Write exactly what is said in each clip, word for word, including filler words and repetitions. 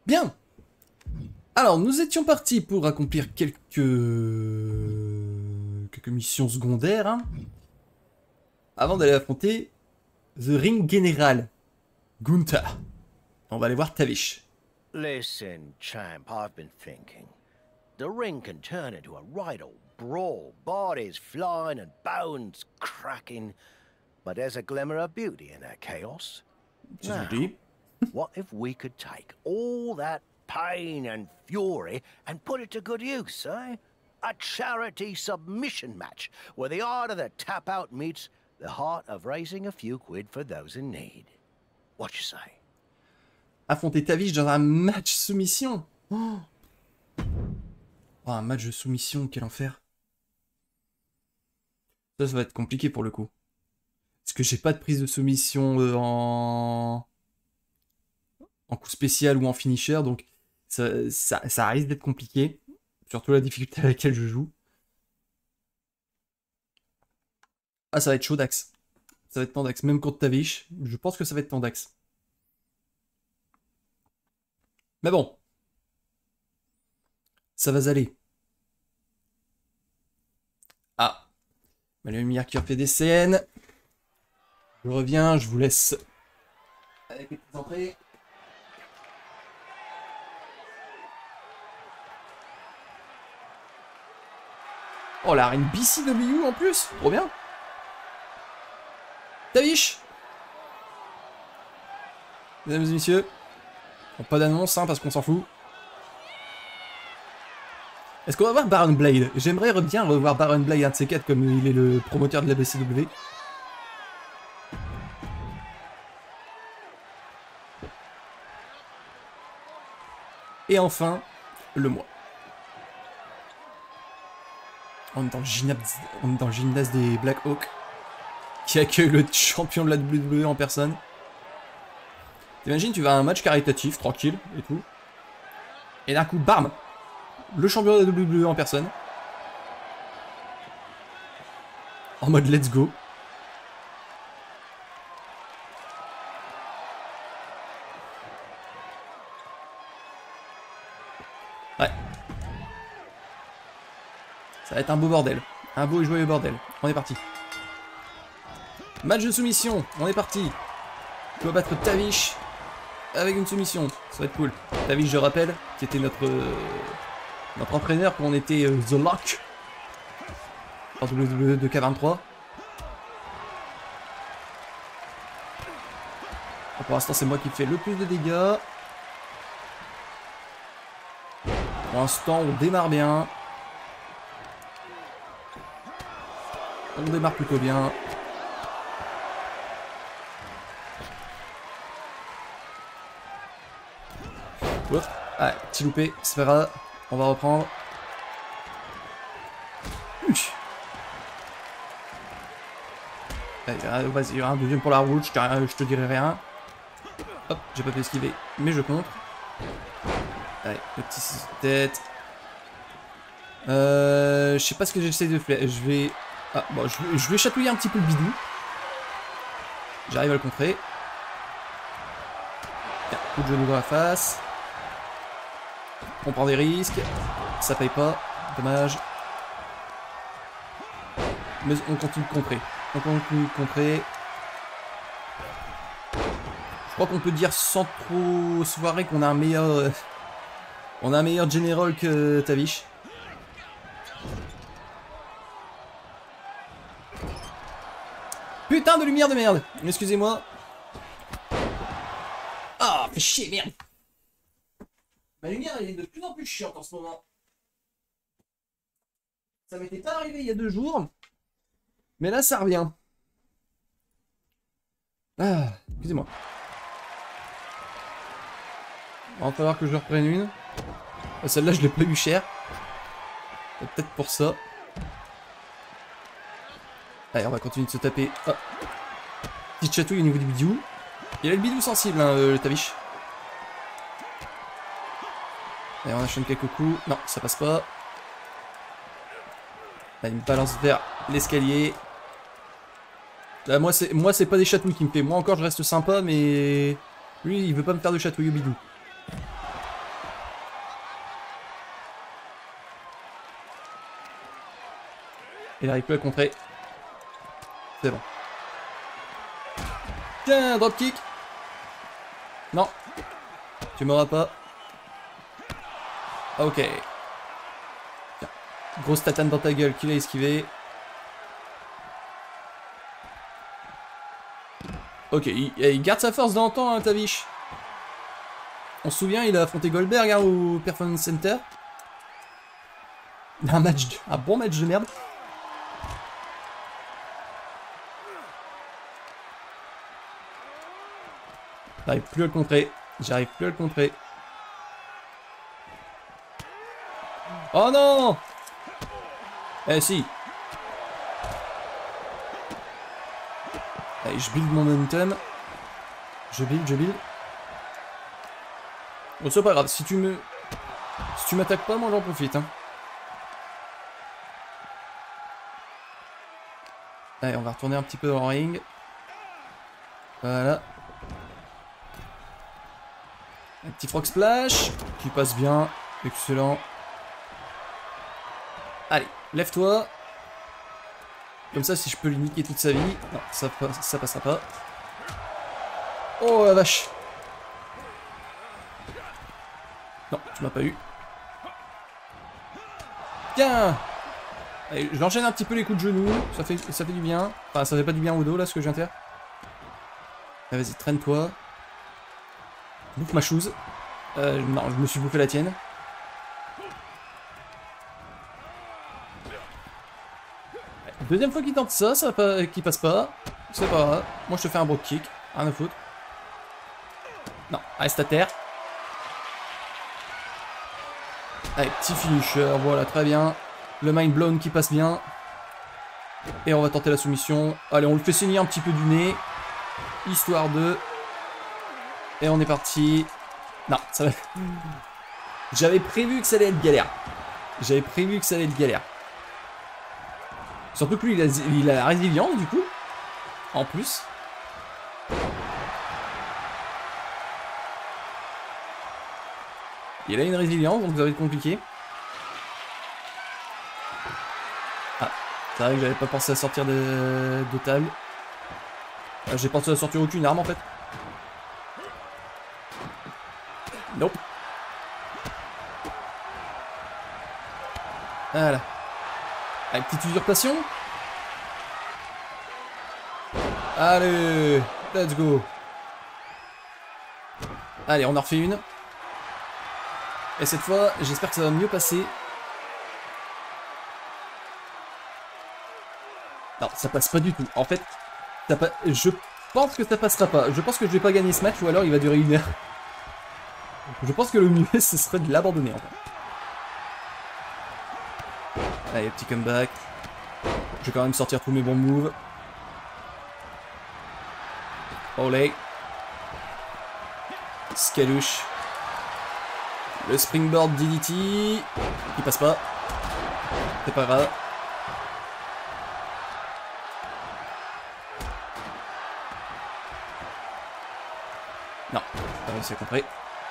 Bien. Alors, nous étions partis pour accomplir quelques... quelques missions secondaires, hein, avant d'aller affronter The Ring General, Gunther. On va aller voir Tavish. Listen, champ, I've been thinking. The ring can turn into a right old brawl, bodies flying and bones cracking. But there's a glimmer of beauty in that chaos. Now, what if we could take all that pain and fury and put it to good use, eh? A charity submission match where the art of the tap-out meets the heart of raising a few quid for those in need. What you say? Affronter Tavish dans un match soumission. Oh. Oh, un match de soumission, quel enfer. Ça, ça va être compliqué pour le coup. Parce que j'ai pas de prise de soumission euh, en... en coup spécial ou en finisher, donc ça, ça, ça risque d'être compliqué. Surtout la difficulté à laquelle je joue. Ah, ça va être chaud d'axe. Ça va être tendax. Même contre Tavish, je pense que ça va être tendax. Mais bon. Ça va aller. Ah. Ma lumière qui refait des scènes. Je reviens, je vous laisse avec les petites entrées. Oh, la reine B C W en plus, trop bien. Tavish. Mesdames et messieurs. Bon, pas d'annonce, hein, parce qu'on s'en fout. Est-ce qu'on va voir Baron Blade? J'aimerais bien revoir Baron Blade, un de ces quatre, comme il est le promoteur de la B C W. Et enfin, le mois. On est dans le gymnase, on est dans le gymnase des Black Hawk, qui accueille le champion de la W W E en personne. T'imagines, tu vas à un match caritatif, tranquille, et tout. Et d'un coup, bam! Le champion de la W W E en personne. En mode let's go. Ouais. Ça va être un beau bordel. Un beau et joyeux bordel. On est parti. Match de soumission. On est parti. Tu vas battre Tavish avec une soumission. Ça va être cool. Tavish, je rappelle, qui était notre... Euh, notre entraîneur quand on était euh, The Lock. En W W E deux K vingt-trois. Pour l'instant, c'est moi qui fais le plus de dégâts. Pour l'instant, on démarre bien. On démarre plutôt bien. Hop. Ah, petit loupé, c'est pas grave. On va reprendre. Allez, vas-y, un deuxième pour la route, je te, je te dirai rien. Hop, j'ai pas pu esquiver, mais je contre. Allez, le petit six tête. Euh, je sais pas ce que j'essaie de faire. Je vais... Ah, bon, je vais, je vais chatouiller un petit peu le bidou. J'arrive à le contrer. Tiens, coup de genou dans la face. On prend des risques. Ça paye pas. Dommage. Mais on continue de contrer. On continue de contrer. Je crois qu'on peut dire sans trop se foirer qu'on a un meilleur... Euh, on a un meilleur general que Tavish. Putain de lumière de merde. Excusez-moi. Ah, fais chier, merde. Ma lumière, elle est de plus en plus chiante en ce moment. Ça m'était pas arrivé il y a deux jours. Mais là, ça revient. Ah, excusez-moi. Il va falloir que je reprenne une. Celle-là, je l'ai pas eu cher. Peut-être pour ça. Allez, on va continuer de se taper. Oh. Petite chatouille au niveau du bidou. Il a le bidou sensible, hein, le Tavish. Allez, on enchaîne quelques coups. Non, ça passe pas. Allez, il me balance vers l'escalier. Là, moi, c'est moi, c'est pas des chatouilles qui me fait. Moi, encore, je reste sympa, mais... Lui, il veut pas me faire de chatouille au bidou. Il arrive plus à contrer. C'est bon. Tiens, dropkick. Non. Tu m'auras pas. Ok. Tiens. Grosse tatane dans ta gueule qu'il a esquivé. Ok, il, il garde sa force dans le temps, hein, Tavish. On se souvient, il a affronté Goldberg hein, au Performance Center. Un match, de, un bon match de merde. J'arrive plus à le contrer. J'arrive plus à le contrer. Oh non! Eh si. Allez, je build mon momentum. Je build, je build. Bon, c'est pas grave. Si tu me... Si tu m'attaques pas, moi j'en profite. Hein. Allez, on va retourner un petit peu dans le ring. Voilà. Un petit frog splash qui passe bien. Excellent. Allez, lève-toi. Comme ça, si je peux lui niquer toute sa vie. Non, ça, ça passera pas. Oh la vache. Non, tu m'as pas eu. Tiens. Allez, j'enchaîne un petit peu les coups de genoux. Ça fait, ça fait du bien. Enfin, ça fait pas du bien au dos, là, ce que je viens de faire. Allez, vas-y, traîne-toi. Bouffe ma chose. Euh, non, je me suis bouffé la tienne. Deuxième fois qu'il tente ça, ça pas, qu'il passe pas. C'est pas grave. Moi, je te fais un broke kick. Rien à foutre. Non, reste à terre. Allez, petit finisher. Voilà, très bien. Le mind blown qui passe bien. Et on va tenter la soumission. Allez, on le fait saigner un petit peu du nez. Histoire de... Et on est parti. Non, ça va... J'avais prévu que ça allait être galère. J'avais prévu que ça allait être galère. Surtout que lui, il a, il a la résilience, du coup. En plus. Il a une résilience, donc ça va être compliqué. Ah, c'est vrai que j'avais pas pensé à sortir de, de table. J'ai pensé à sortir aucune arme, en fait. Nope. Voilà. Allez, petite usurpation. Allez, let's go. Allez, on en refait une. Et cette fois, j'espère que ça va mieux passer. Non, ça passe pas du tout. En fait, ça pa... je pense que ça passera pas. Je pense que je vais pas gagner ce match ou alors il va durer une heure. Je pense que le mieux, ce serait de l'abandonner en fait. Allez, petit comeback. Je vais quand même sortir tous mes bons moves. Olé. Scalouche. Le springboard D D T. Il passe pas. C'est pas grave. Non, pas réussi à contrer.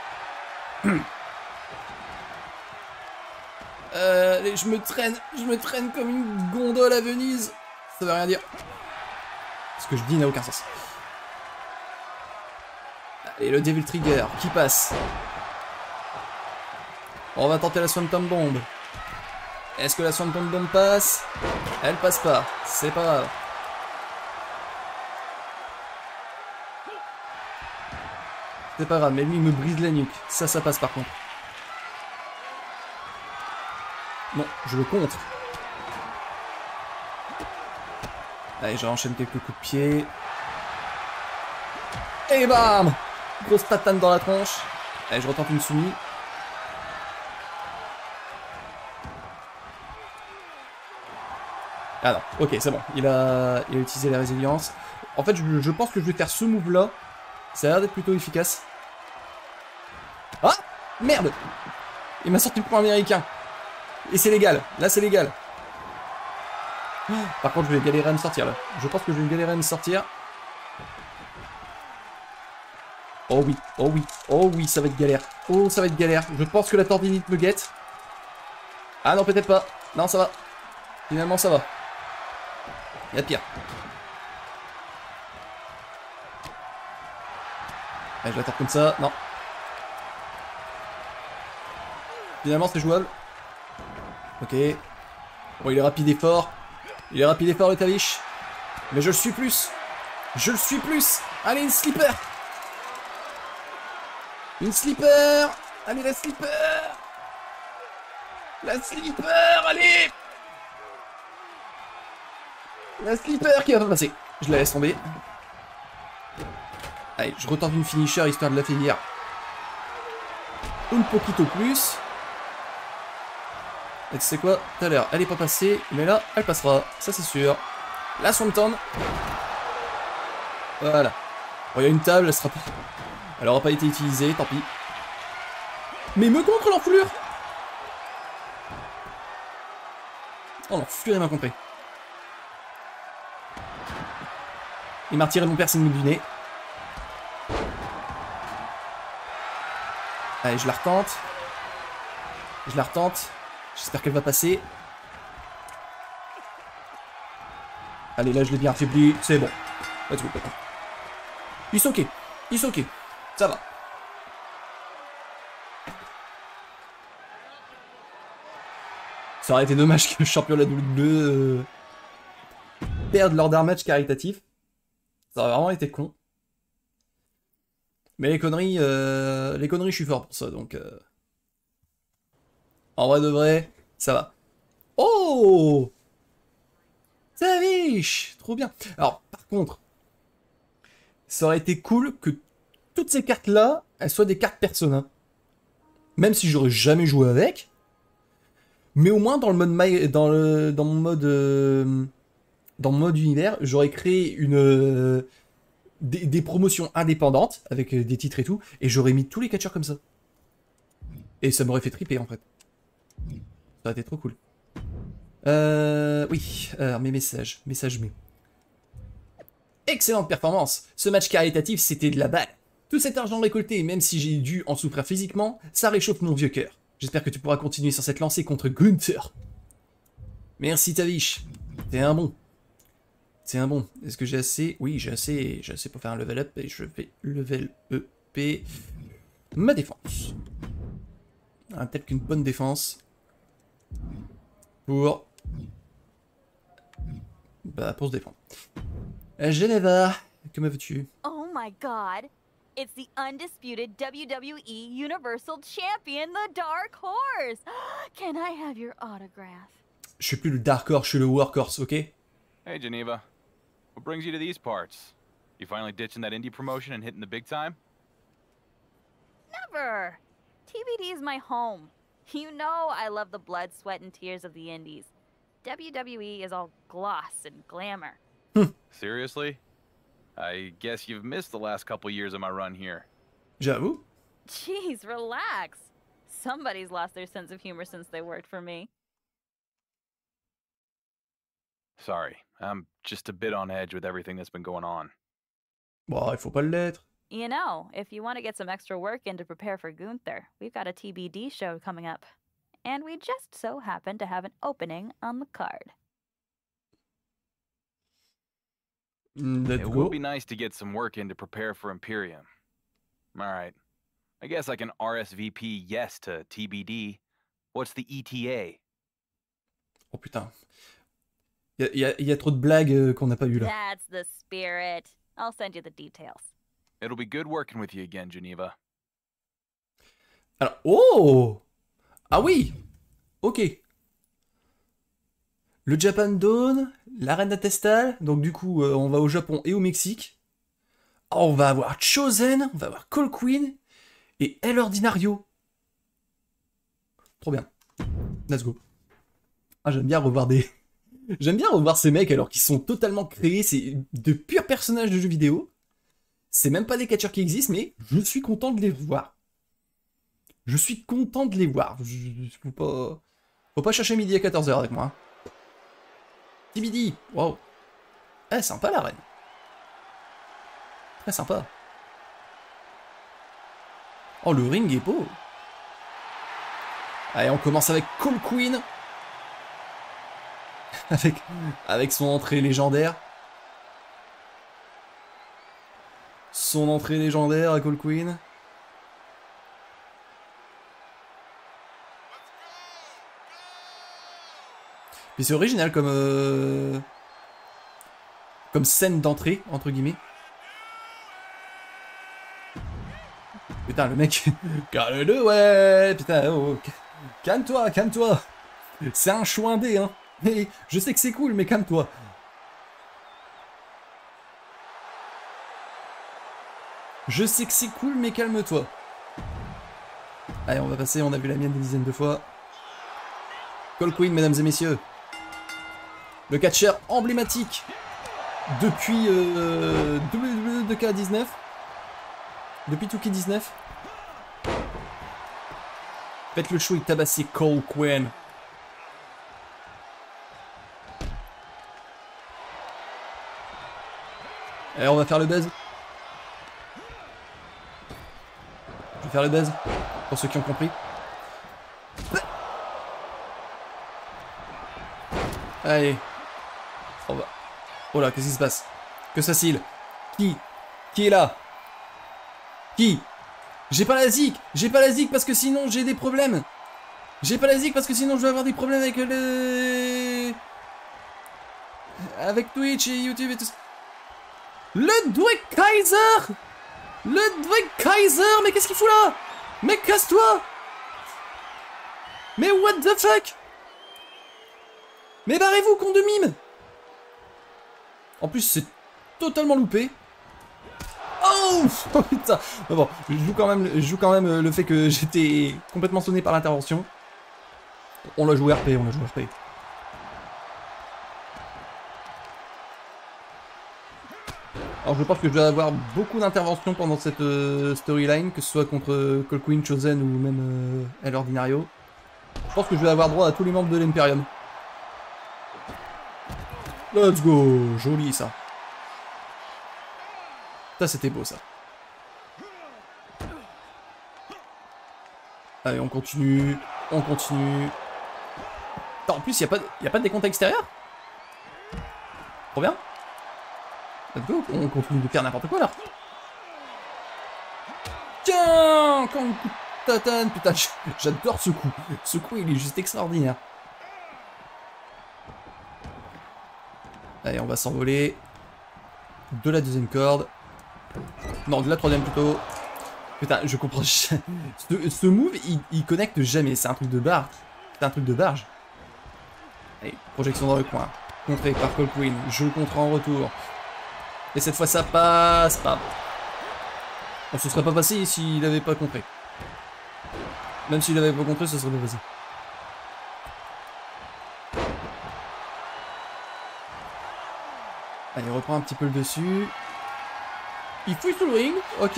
Euh, allez, je me traîne, je me traîne comme une gondole à Venise. Ça veut rien dire. Ce que je dis n'a aucun sens. Allez, le Devil Trigger qui passe. On va tenter la Swanton Bomb. Est-ce que la Swanton Bomb passe? Elle passe pas. C'est pas grave. C'est pas grave, mais lui il me brise la nuque. Ça, ça passe par contre. Non, je le contre. Allez, je enchaîne quelques coups de pied. Et bam! Grosse tatane dans la tronche. Allez, je retente une soumis. Ah non, ok, c'est bon. Il a, il a utilisé la résilience. En fait, je, je pense que je vais faire ce move-là. Ça a l'air d'être plutôt efficace. Ah! Merde! Il m'a sorti le point américain. Et c'est légal. Là, c'est légal. Par contre, je vais galérer à me sortir, là. Je pense que je vais galérer à me sortir. Oh oui, oh oui, oh oui, ça va être galère. Oh, ça va être galère. Je pense que la tendinite me guette. Ah non, peut-être pas. Non, ça va. Finalement, ça va. Il y a pire. Allez, je l'attaque comme ça. Non. Finalement, c'est jouable. Ok. Bon, il est rapide et fort. Il est rapide et fort, le Tavish. Mais je le suis plus. Je le suis plus. Allez, une slipper. Une slipper. Allez, la slipper. La slipper, allez. La slipper qui va pas passer. Je la laisse tomber. Allez, je retente une finisher histoire de la finir. Un poquito plus. Et tu sais quoi, tout à l'heure, elle est pas passée, mais là, elle passera, ça c'est sûr. La Swanton. Voilà. Bon, il y a une table, elle sera pas... Elle aura pas été utilisée, tant pis. Mais me contre l'enflure. Oh, l'enflure, il m'a compris. Il m'a retiré mon piercing du nez. Allez, je la retente. Je la retente. J'espère qu'elle va passer. Allez, là, je l'ai bien affaibli. C'est bon. Let's go. Il s'ok. Il s'ok. Ça va. Ça aurait été dommage que le champion de la W W E euh, perde lors d'un match caritatif. Ça aurait vraiment été con. Mais les conneries, euh, les conneries, je suis fort pour ça, donc... Euh... En vrai de vrai, ça va. Oh, Tavish, trop bien. Alors, par contre, ça aurait été cool que toutes ces cartes-là, elles soient des cartes Persona. Même si j'aurais jamais joué avec. Mais au moins, dans le mode... My, dans, le, dans mon mode... Euh, dans mon mode univers, j'aurais créé une... Euh, des, des promotions indépendantes, avec des titres et tout, et j'aurais mis tous les catcheurs comme ça. Et ça m'aurait fait triper, en fait. Ça aurait été trop cool. Euh... Oui, alors mes messages. Messages mais. Excellente performance. Ce match caritatif, c'était de la balle. Tout cet argent récolté, même si j'ai dû en souffrir physiquement, ça réchauffe mon vieux cœur. J'espère que tu pourras continuer sur cette lancée contre Gunther. Merci Tavish. T'es un bon. C'est un bon. Est-ce que j'ai assez? Oui, j'ai assez. J'ai assez pour faire un level up et je vais level E P ma défense. Un tel qu'une bonne défense. Pour... Bah, pour se défendre. Geneva, que me veux-tu? Oh my god. It's the undisputed W W E Universal Champion, the Dark Horse. Can I have your autograph? Je suis plus le Dark Horse, je suis le Workhorse, ok? Hey, Geneva. What brings you to these parts? You finally ditching that indie promotion and hitting the big time? Never. T B D is my home. You know I love the blood, sweat, and tears of the indies. W W E is all gloss and glamour. Seriously? I guess you've missed the last couple years of my run here. J'avoue. Jeez, relax. Somebody's lost their sense of humor since they worked for me. Sorry, I'm just a bit on edge with everything that's been going on. Bon, il faut pas l'être. You know, if you want to get some extra work in to prepare for Gunther, we've got a T B D show coming up. And we just so happen to have an opening on the card. Let's it go. would be nice to get some work in to prepare for Imperium. Alright. I guess I can R S V P yes to T B D. What's the E T A? Oh putain. Il y, y, y a trop de blagues euh, qu'on n'a pas eu là. That's the spirit. I'll send you the details. It'll be good working with you again, Geneva. Alors, oh! Ah oui! Ok. Le Japan Dawn, l'Arena Testal, donc du coup, euh, on va au Japon et au Mexique. Oh, on va avoir Chosen, on va avoir Call Queen et El Ordinario. Trop bien. Let's go. Ah, j'aime bien revoir des... J'aime bien revoir ces mecs alors qu'ils sont totalement créés, c'est de purs personnages de jeux vidéo. C'est même pas des catcheurs qui existent, mais je suis content de les voir. Je suis content de les voir. Je, je, faut pas... Faut pas chercher midi à quatorze heures avec moi. Hein. T B D, wow. Eh, sympa la reine. Très sympa. Oh, le ring est beau. Allez, on commence avec Call Queen. avec, avec son entrée légendaire. Son entrée légendaire à Cole Queen. Puis c'est original comme... Euh, comme scène d'entrée, entre guillemets. Putain, le mec... Calme-le, ouais. Putain, oh, calme-toi, calme-toi. C'est un chouindé, hein. Mais je sais que c'est cool, mais calme-toi. Je sais que c'est cool, mais calme-toi. Allez, on va passer, on a vu la mienne des dizaines de fois. Cole Queen, mesdames et messieurs. Le catcheur emblématique depuis euh, W W E deux K dix-neuf. Depuis deux K dix-neuf. Faites le show et tabassez Cole Queen. Allez, on va faire le buzz. Je vais faire le buzz, pour ceux qui ont compris. Allez. On va... Oh là, qu'est-ce qui se passe? Que se passe-t-il? Qui? Qui est là? Qui? J'ai pas la zik. J'ai pas la zik parce que sinon j'ai des problèmes. J'ai pas la zik parce que sinon je vais avoir des problèmes avec le... Avec Twitch et YouTube et tout ça. Ludwig Kaiser! Ludwig Kaiser! Mais qu'est-ce qu'il fout là? Mais casse-toi! Mais what the fuck? Mais barrez-vous, con de mime! En plus, c'est totalement loupé. Oh, oh putain! Mais bon, je joue quand même, je joue quand même le fait que j'étais complètement sonné par l'intervention. On l'a joué R P, on l'a joué R P. Alors je pense que je vais avoir beaucoup d'interventions pendant cette euh, storyline, que ce soit contre euh, Cole Queen, Chosen ou même euh, El Ordinario. Je pense que je vais avoir droit à tous les membres de l'Imperium. Let's go! Joli ça. Ça c'était beau ça. Allez, on continue. On continue. Attends, en plus, il n'y a, a pas de décompte extérieur? Trop bien. Let's go, on continue de faire n'importe quoi là. Tiens, quand le coup de tatane, putain, j'adore ce coup. Ce coup, il est juste extraordinaire. Allez, on va s'envoler. De la deuxième corde. Non, de la troisième plutôt. Putain, je comprends. Ce, ce move, il, il connecte jamais. C'est un truc de barge. C'est un truc de barge. Allez, projection dans le coin. Contré par Cole Queen. Je le contre en retour. Et cette fois, ça passe pas. On se serait pas passé s'il avait pas contré. Même s'il avait pas contré, ça serait pas passé. Allez, on reprend un petit peu le dessus. Il fouille sous le ring, ok.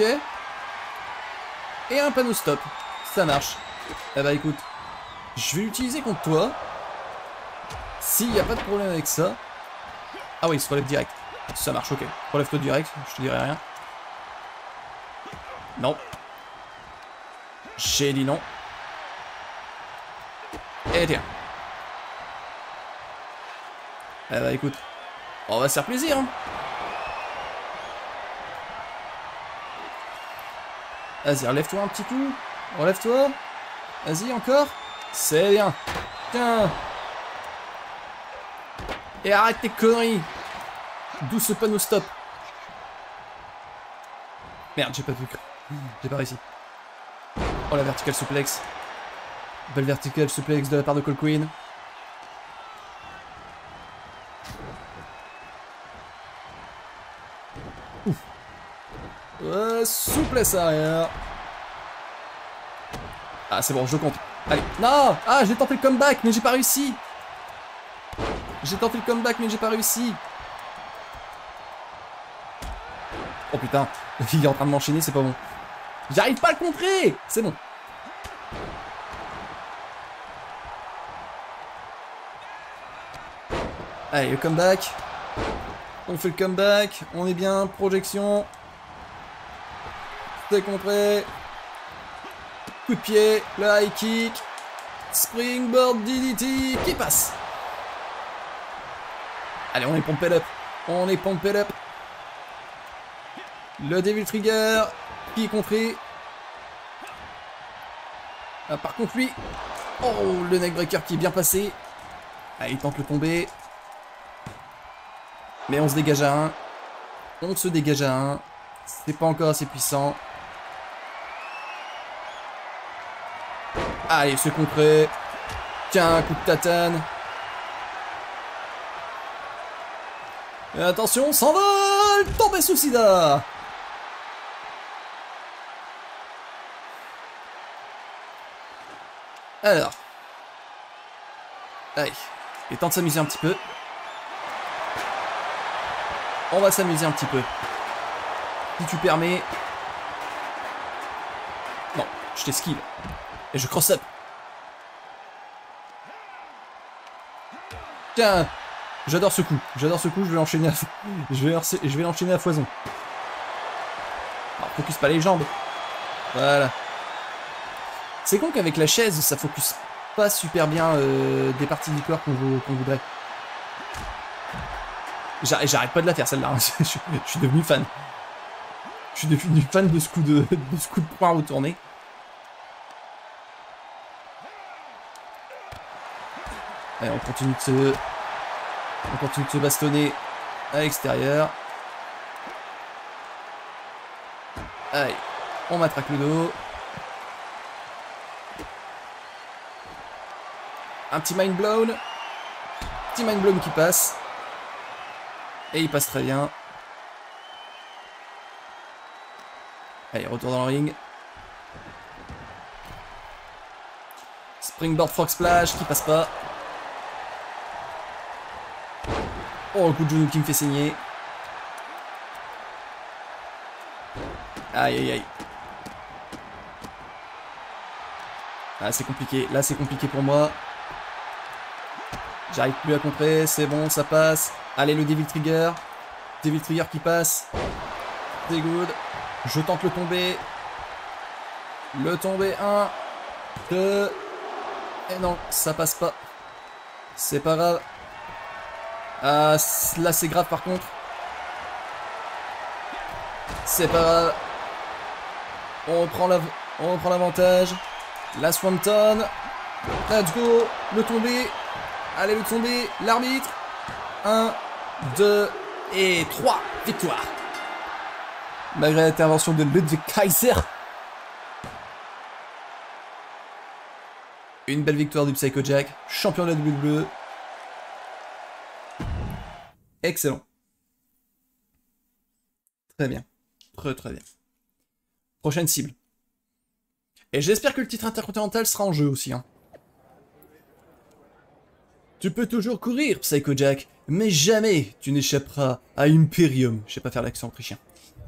Et un panneau stop. Ça marche. Eh bah écoute, je vais l'utiliser contre toi. S'il n'y a pas de problème avec ça. Ah oui, il se relève direct. Ça marche, ok. Relève-toi direct, je te dirai rien. Non. J'ai dit non. Et tiens. Eh bah écoute, on va se faire plaisir. Hein. Vas-y, relève-toi un petit coup. Relève-toi. Vas-y, encore. C'est bien. Tiens. Et arrête tes conneries. D'où ce panneau stop. Merde, j'ai pas vu. J'ai pas réussi. Oh, la vertical suplex. Belle vertical suplex de la part de Cole Queen. Ouf. Euh, souplesse arrière. Ah, c'est bon, je compte. Allez. Non. Ah, j'ai tenté le comeback, mais j'ai pas réussi. J'ai tenté le comeback, mais j'ai pas réussi. Oh putain, il est en train de m'enchaîner, c'est pas bon. J'arrive pas à le contrer. C'est bon. Allez, le comeback. On fait le comeback. On est bien. Projection. C'est contré. Coup de pied. Le high kick. Springboard D D T qui passe. Allez, on est pompé up. On est pompé up. Le Devil Trigger qui est contré. Ah, par contre, lui... Oh, le neckbreaker qui est bien passé. Ah, il tente le tomber. Mais on se dégage à un. On se dégage à un. C'est pas encore assez puissant. Allez, ce contré. Tiens, un coup de tatane. Et attention, s'envole. Tombé sous sida. Alors. Allez. Il est temps de s'amuser un petit peu. On va s'amuser un petit peu. Si tu permets. Non, je t'esquive. Et je cross up. Tiens, j'adore ce coup. J'adore ce coup, je vais l'enchaîner à... je vais, je vais l'enchaîner à foison. Alors, focus pas les jambes. Voilà. C'est con qu'avec la chaise, ça focus pas super bien euh, des parties du corps qu'on qu'on voudrait. J'arrête pas de la faire celle-là. Hein. je, je, je suis devenu fan. Je suis devenu fan de ce coup de, de, ce coup de poing retourné. Allez, on continue de se... On continue de se bastonner à l'extérieur. Allez, on matraque le dos. Un petit mind blown. Petit mind blown qui passe. Et il passe très bien. Allez, retour dans le ring. Springboard frog splash qui passe pas. Oh, un coup de genou qui me fait saigner. Aïe aïe aïe. Ah, c'est compliqué. Là, c'est compliqué pour moi. J'arrive plus à contrer. C'est bon, ça passe. Allez, le Devil Trigger. Devil Trigger qui passe. C'est good. Je tente le tomber. Le tomber. un, deux. Et non, ça passe pas. C'est pas grave. Ah, là c'est grave par contre. C'est pas grave. On prend la, on prend l'avantage. La Swanton. Let's go. Le tombé. Allez, le tombé. L'arbitre. un, deux et trois. Victoire. Malgré l'intervention de Ludwig Kaiser. Une belle victoire du Psycho Jack. Champion de la W W E. Excellent. Très bien. Très très bien. Prochaine cible. Et j'espère que le titre intercontinental sera en jeu aussi. Hein. Tu peux toujours courir, Psycho Jack, mais jamais tu n'échapperas à Imperium. Je sais pas faire l'accent autrichien.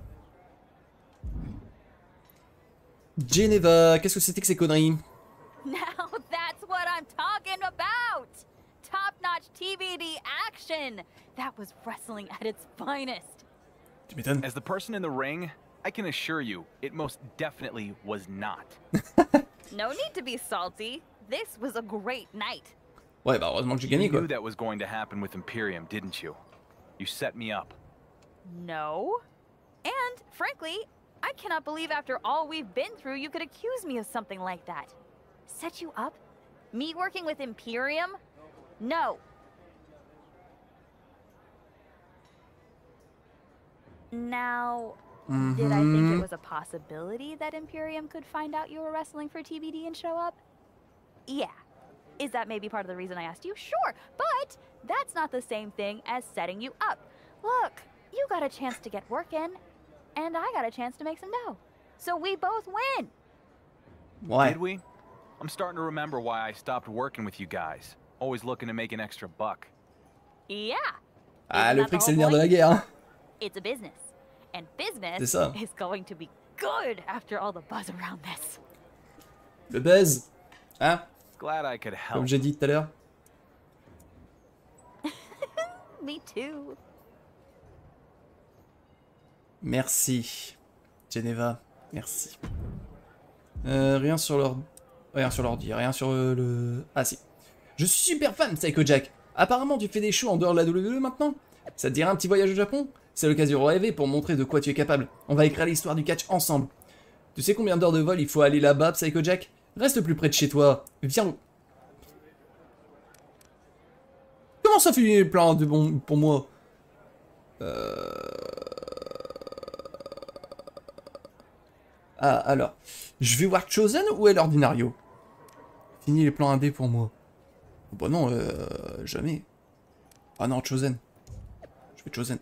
Geneva, qu'est-ce que c'était que ces conneries? Now that's what I'm talking about! Top-notch T V D action! That was wrestling at its finest. Tu m'étonnes. As the person in the ring, I can assure you, it most definitely was not. No need to be salty. This was a great night. Ouais, bah heureusement que j'ai gagné You quoi. knew that was going to happen with Imperium, didn't you? You set me up. No. And, frankly, I cannot believe after all we've been through you could accuse me of something like that. Set you up? Me working with Imperium? No. Now, Mm-hmm. did I think it was a possibility that Imperium could find out you were wrestling for T B D and show up? Yeah. Is that maybe part of the reason I asked you? Sure, but that's not the same thing as setting you up. Look, you got a chance to get working, and I got a chance to make some dough. So we both win. Ouais. Did we? I'm starting to remember why I stopped working with you guys. Always looking to make an extra buck. Yeah. Ah, Isn't le that the fric c'est whole le nerf de la point? guerre. Hein. It's a business. And business C'est ça. is going to be good after all the buzz around this. Le buzz. Hein? Glad I could help. Comme j'ai dit tout à l'heure. Me too. Merci. Geneva. Merci. Euh, rien sur leur... Rien sur l'ordi. Rien sur euh, le... Ah si. Je suis super fan de Psycho Jack. Apparemment, tu fais des shows en dehors de la W W E maintenant? Ça te dirait un petit voyage au Japon? C'est l'occasion rêvée pour montrer de quoi tu es capable. On va écrire l'histoire du catch ensemble. Tu sais combien d'heures de vol il faut aller là-bas, Psycho Jack? Reste plus près de chez toi. Viens... Comment ça fait le plan de bon pour moi? Euh... Ah, alors. Je vais voir Chosen ou El Ordinario? Fini les plans indés pour moi. Bah non, euh, jamais. Ah non, Chosen. Je fais Chosen.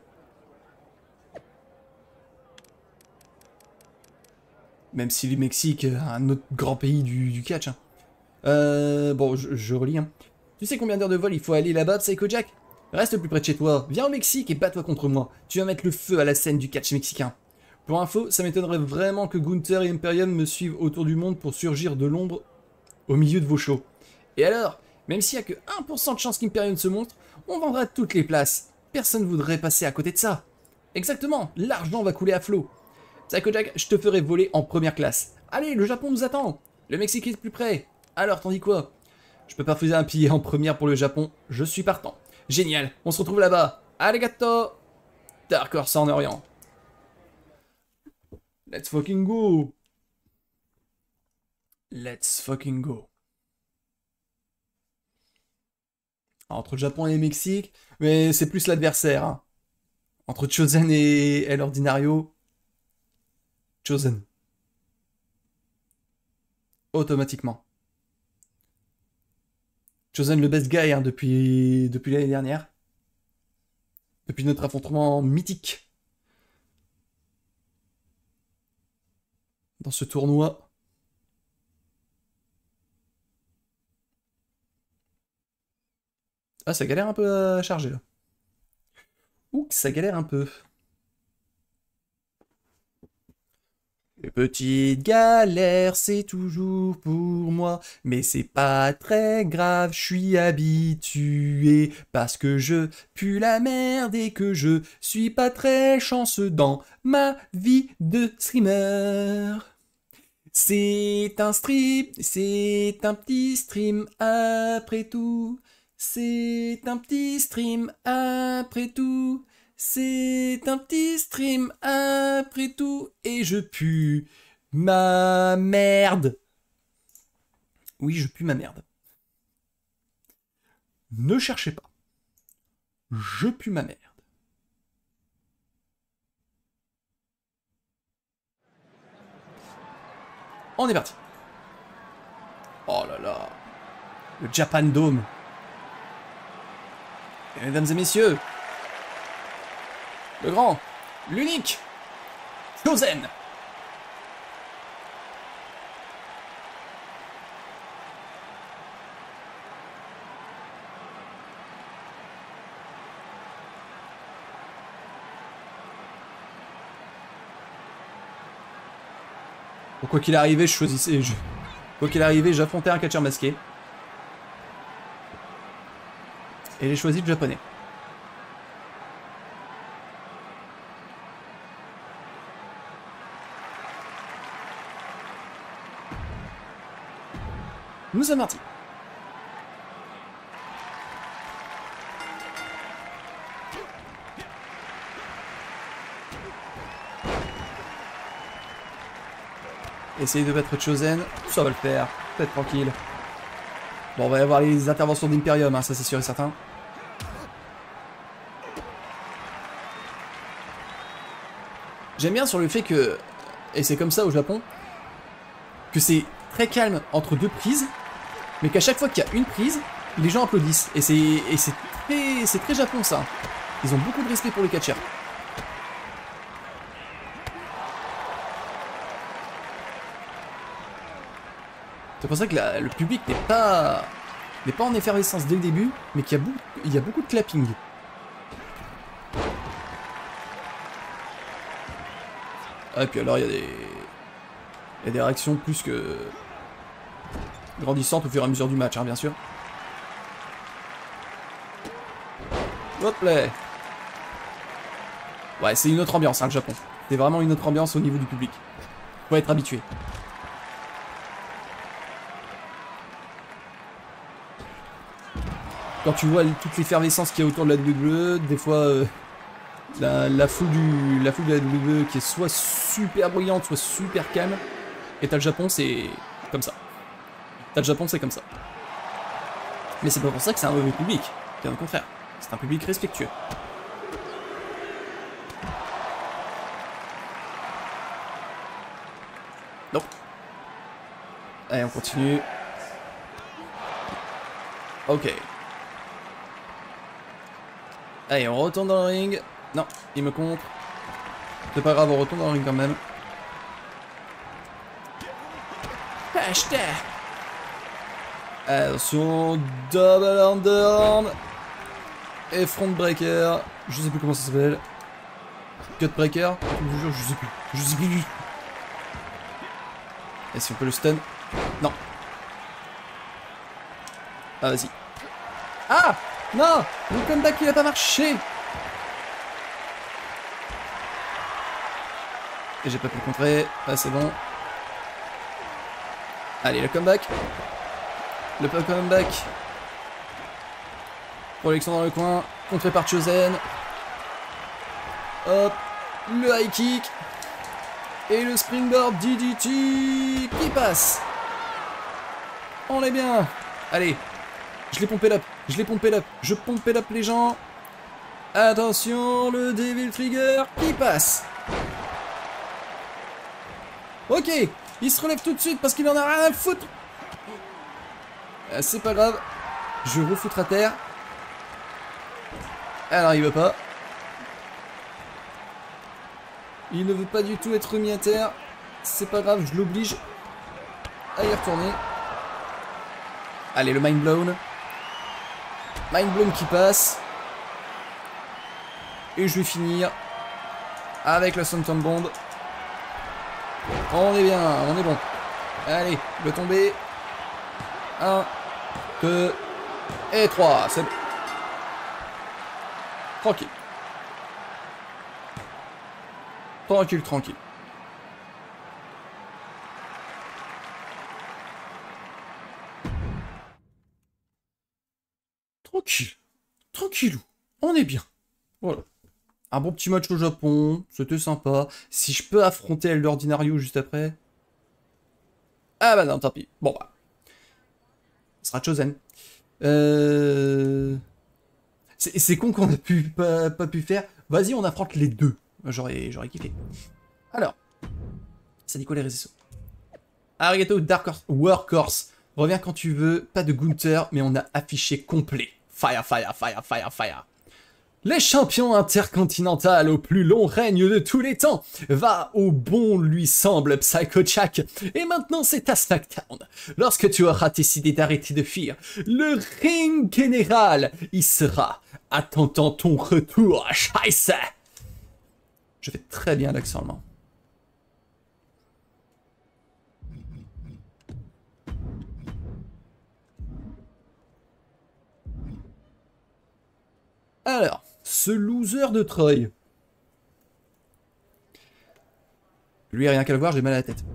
Même si le Mexique, un autre grand pays du, du catch. Hein. Euh, bon, je, je relis. Hein. Tu sais combien d'heures de vol il faut aller là-bas, Psycho Jack? Reste plus près de chez toi. Viens au Mexique et bats-toi contre moi. Tu vas mettre le feu à la scène du catch mexicain. Pour info, ça m'étonnerait vraiment que Gunther et Imperium me suivent autour du monde pour surgir de l'ombre au milieu de vos shows. Et alors, même s'il n'y a que un pour cent de chance qu'Imperium se montre, on vendra toutes les places. Personne ne voudrait passer à côté de ça. Exactement, l'argent va couler à flot. Psycho Jack, je te ferai voler en première classe. Allez, le Japon nous attend. Le Mexique est plus près. Alors, t'en dis quoi? Je peux pas refuser un billet en première pour le Japon. Je suis partant. Génial, on se retrouve là-bas. Arigato. Dark Horse en Orient. Let's fucking go. Let's fucking go. Entre le Japon et le Mexique, mais c'est plus l'adversaire. Hein. Entre Chosen et El Ordinario, Chosen. Automatiquement. Chosen le best guy hein, depuis, depuis l'année dernière. Depuis notre affrontement mythique. Dans ce tournoi. Ah, ça galère un peu à charger là. Ouh, ça galère un peu. Les petites galères, c'est toujours pour moi, mais c'est pas très grave, je suis habitué, parce que je pue la merde et que je suis pas très chanceux dans ma vie de streamer. C'est un stream, c'est un petit stream après tout. C'est un petit stream après tout. C'est un petit stream après tout. Et je pue ma merde. Oui, je pue ma merde. Ne cherchez pas. Je pue ma merde. On est parti. Oh là là. Le Japan Dome. Et mesdames et messieurs, le grand, l'unique, Chosen. Bon, quoi qu'il arrive, je choisissais. Je... Quoi qu'il arrive, j'affrontais un catcheur masqué. Et j'ai choisi le japonais. Nous sommes partis. Essayez de battre Chosen, ça va le faire, peut-être tranquille. Bon, on va y avoir les interventions d'Imperium, hein, ça c'est sûr et certain. J'aime bien sur le fait que, et c'est comme ça au Japon, que c'est très calme entre deux prises, mais qu'à chaque fois qu'il y a une prise, les gens applaudissent. Et c'est très, c'est très Japon ça. Ils ont beaucoup de respect pour les catcheurs. C'est pour ça que la, le public n'est pas, n'est pas en effervescence dès le début, mais qu'il y a beaucoup, il y a beaucoup de clapping. Ah, et puis alors il y a des, il y a des réactions plus que grandissantes au fur et à mesure du match, hein, bien sûr. Hop là. Ouais, c'est une autre ambiance, hein, le Japon. C'est vraiment une autre ambiance au niveau du public. Faut être habitué. quand tu vois toute l'effervescence qu'il y a autour de la W W E, des fois, euh, la, la, foule du, la foule de la W W E qui est soit super bruyante, soit super calme, et t'as le Japon, c'est comme ça. T'as le Japon, c'est comme ça. Mais c'est pas pour ça que c'est un mauvais public, bien au contraire. C'est un public respectueux. Non. Allez, on continue. Ok. Allez, on retourne dans le ring. Non, il me contre. C'est pas grave, on retourne dans le ring quand même. Hashtag. Attention, double underarm. Et front breaker. Je sais plus comment ça s'appelle. Cut breaker. Je vous jure, je sais plus. Je sais plus. Et si on peut le stun? Non. Ah, vas-y. Ah! Non! Le comeback, il a pas marché! Et j'ai pas pu le contrer. Ah, c'est bon. Allez, le comeback. Le comeback. Projection dans le coin. Contré par Chosen. Hop. Le high kick. Et le springboard D D T qui passe. On est bien. Allez. Je l'ai pompé l'up. Je l'ai pompé l'up. Je pompé l'up les gens. Attention, le Devil Trigger qui passe. Ok. Il se relève tout de suite parce qu'il en a rien à foutre. Ah, c'est pas grave. Je vais refoutre à terre. Alors il veut pas. Il ne veut pas du tout être remis à terre. C'est pas grave, je l'oblige à y retourner. Allez, le Mind Blown. Mind Blown qui passe. Et je vais finir avec la Swanton Bomb. On est bien, on est bon. Allez, le tomber. un, deux et trois. C'est bon. Tranquille. Tranquille, tranquille. Tranquille. Tranquillou. On est bien. Voilà. Un bon petit match au Japon. C'était sympa. Si je peux affronter El Ordinario juste après. Ah bah non, tant pis. Bon bah. Ce sera Chosen. Euh... C'est con qu'on a pu, pas, pas pu faire. Vas-y, on affronte les deux. J'aurais kiffé. Alors. Ça dit quoi les réseaux? Arigato Dark Horse, Workhorse. Reviens quand tu veux. Pas de Gunther, mais on a affiché complet. Fire, fire, fire, fire, fire. Les champions intercontinentaux au plus long règne de tous les temps. Va au bon lui semble Psycho Jack. Et maintenant c'est à SmackDown. Lorsque tu auras décidé d'arrêter de fuir, le ring général y sera. Attendant ton retour, Scheisse. Je fais très bien l'accent allemand. Alors, ce loser de Troy. Lui, rien qu'à le voir, j'ai mal à la tête.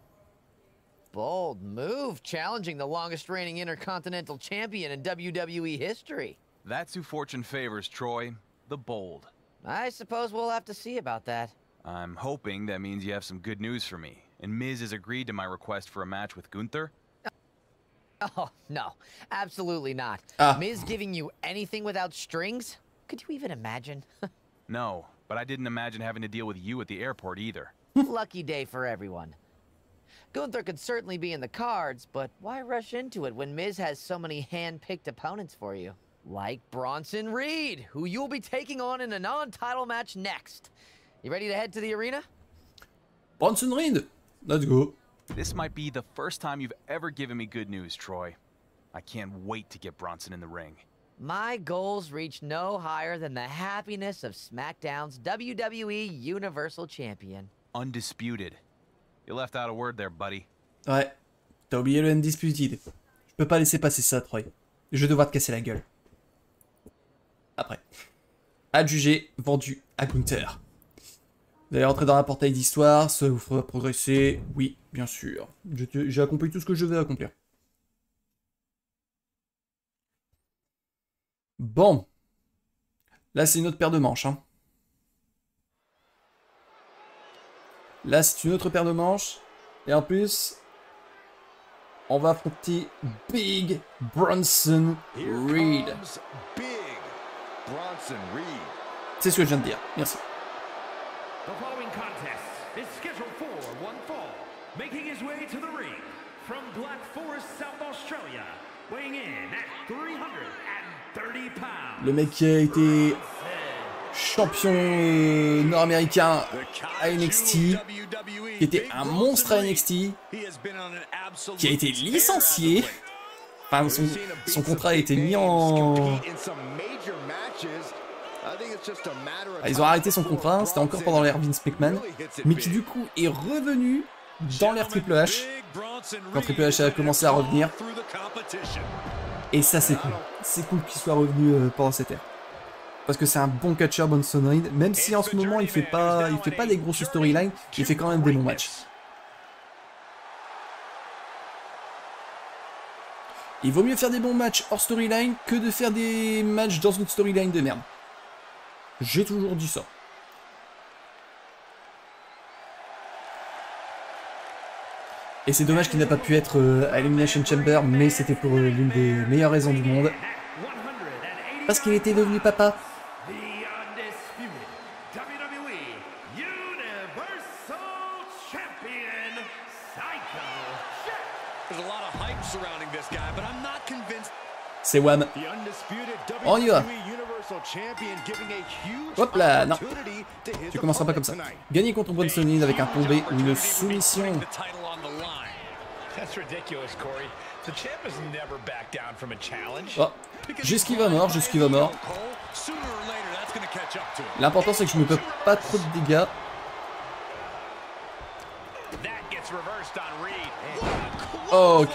Bold move, challenging the longest reigning Intercontinental Champion in W W E history. That's who fortune favors, Troy. The bold. I suppose we'll have to see about that. I'm hoping that means you have some good news for me. And Miz has agreed to my request for a match with Gunther? Oh, no. Absolutely not. Ah. Miz giving you anything without strings? Could you even imagine? No, but I didn't imagine having to deal with you at the airport either. Lucky day for everyone. Gunther could certainly be in the cards, but why rush into it when Miz has so many hand-picked opponents for you? Like Bronson Reed, who you'll be taking on in a non-title match next. You ready to head to the arena? Bronson Reed, let's go. This might be the first time you've ever given me good news, Troy. I can't wait to get Bronson in the ring. My goals reach no higher than the happiness of SmackDown's W W E Universal Champion. Undisputed. You left out a word there, buddy. Ouais, t'as oublié le Undisputed. Je peux pas laisser passer ça, Troy. Je vais devoir te casser la gueule. Après. Adjugé, vendu à Gunther. Vous allez rentrer dans un portail d'histoire, ça vous fera progresser. Oui, bien sûr. J'ai accompli tout ce que je devais accomplir. Bon. Là, c'est une autre paire de manches. Hein. Là, c'est une autre paire de manches. Et en plus, on va affronter Big Bronson Reed. C'est ce que je viens de dire. Merci. The following contest is scheduled for one fall, making his way to the ring from Black Forest, South Australia, weighing in at three hundred thirty pounds. Le mec qui a été champion nord-américain à N X T, qui était un monstre à N X T, qui a été licencié. Enfin, son, son contrat a été mis en... Ah, ils ont arrêté son contrat, c'était encore pendant l'ère Vince McMahon, mais qui du coup est revenu dans l'ère Triple H, quand Triple H a commencé à revenir. Et ça c'est cool, c'est cool qu'il soit revenu euh, pendant cette ère. Parce que c'est un bon catcher, Bronson Reed, même si en ce moment il fait pas, il fait pas des grosses storylines, il fait quand même des bons matchs. Il vaut mieux faire des bons matchs hors storyline que de faire des matchs dans une storyline de merde. J'ai toujours dit ça. Et c'est dommage qu'il n'a pas pu être euh, à Elimination Chamber, mais c'était pour euh, l'une des meilleures raisons du monde. Parce qu'il était devenu papa. C'est Wham. On y va. Hop là, non. Tu commenceras pas comme ça. Gagner contre Bronson Reed avec un tombé ou une soumission. Oh, j'esquive à mort, j'esquive à mort. L'important c'est que je me peux pas trop de dégâts. Ok.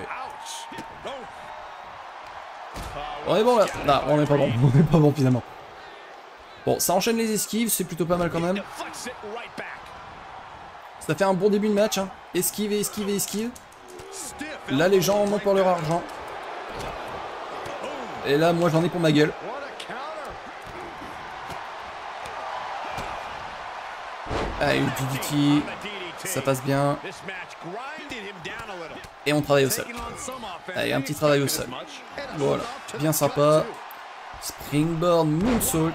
On est bon là. Non, on est pas bon. On est pas bon finalement. Bon, ça enchaîne les esquives, c'est plutôt pas mal quand même. Ça fait un bon début de match. Hein. Esquive et esquive et esquive. Là, les gens en ont pour leur argent. Et là, moi, j'en ai pour ma gueule. Allez, D D T. Ça passe bien. Et on travaille au sol. Allez, un petit travail au sol. Voilà, bien sympa. Springboard Moonsault.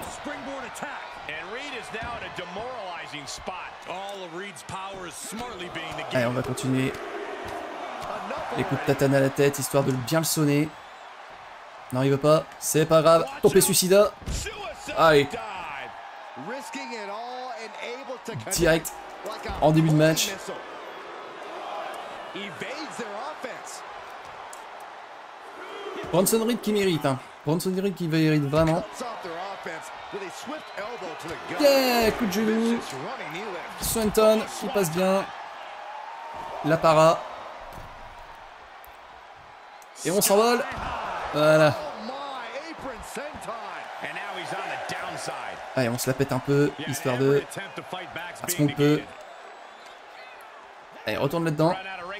Allez, on va continuer. Les coups de tatane à la tête, histoire de bien le sonner. Non, il veut pas. C'est pas grave. Tombé suicida. Allez. Direct. En début de match. Bronson Reed qui mérite. Hein. Bronson Reed qui mérite vraiment. Yeah, coup de genou. Swanton qui passe bien. La para. Et on s'envole. Voilà. Allez, on se la pète un peu, histoire de... Parce qu'on peut. Allez, retourne là-dedans.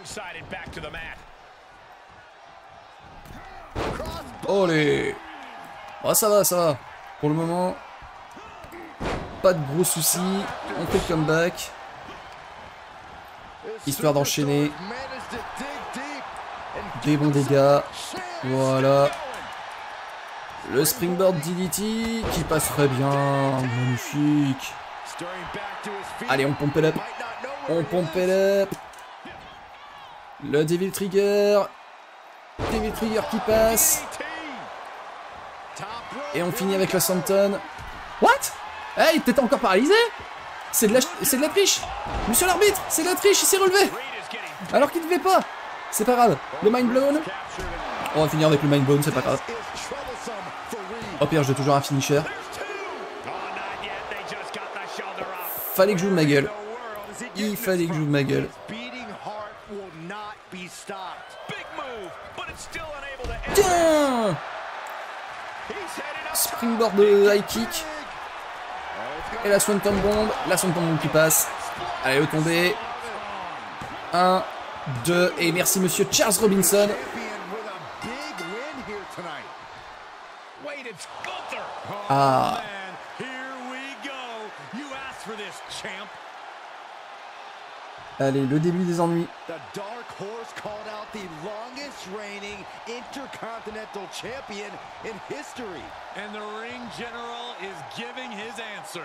Olé. Oh, ça va, ça va. Pour le moment, pas de gros soucis. On fait le comeback. Histoire d'enchaîner. Des bons dégâts. Voilà. Le springboard D D T qui passerait bien. Magnifique. Allez, on pompe it up. On pompe it up. Le Devil Trigger. Devil Trigger qui passe. Et on finit avec le Swanton. What? Hey, t'étais encore paralysé? C'est de la, c'est de la triche. Monsieur l'arbitre, c'est de la triche, il s'est relevé. Alors qu'il ne devait pas. C'est pas grave. Le Mind Blown. On va finir avec le Mind Blown, c'est pas grave. Au pire, j'ai toujours un finisher. Fallait que je joue de ma gueule. Il fallait que je joue de ma gueule. Tiens! Springboard de high kick. Et la Swanton Bomb. La Swanton Bomb qui passe. Allez, le tomber. un, deux. Et merci, monsieur Charles Robinson. Ah. Allez, le début des ennuis. The Dark Horse called out the longest reigning Intercontinental Champion in history. And the ring general is giving his answer.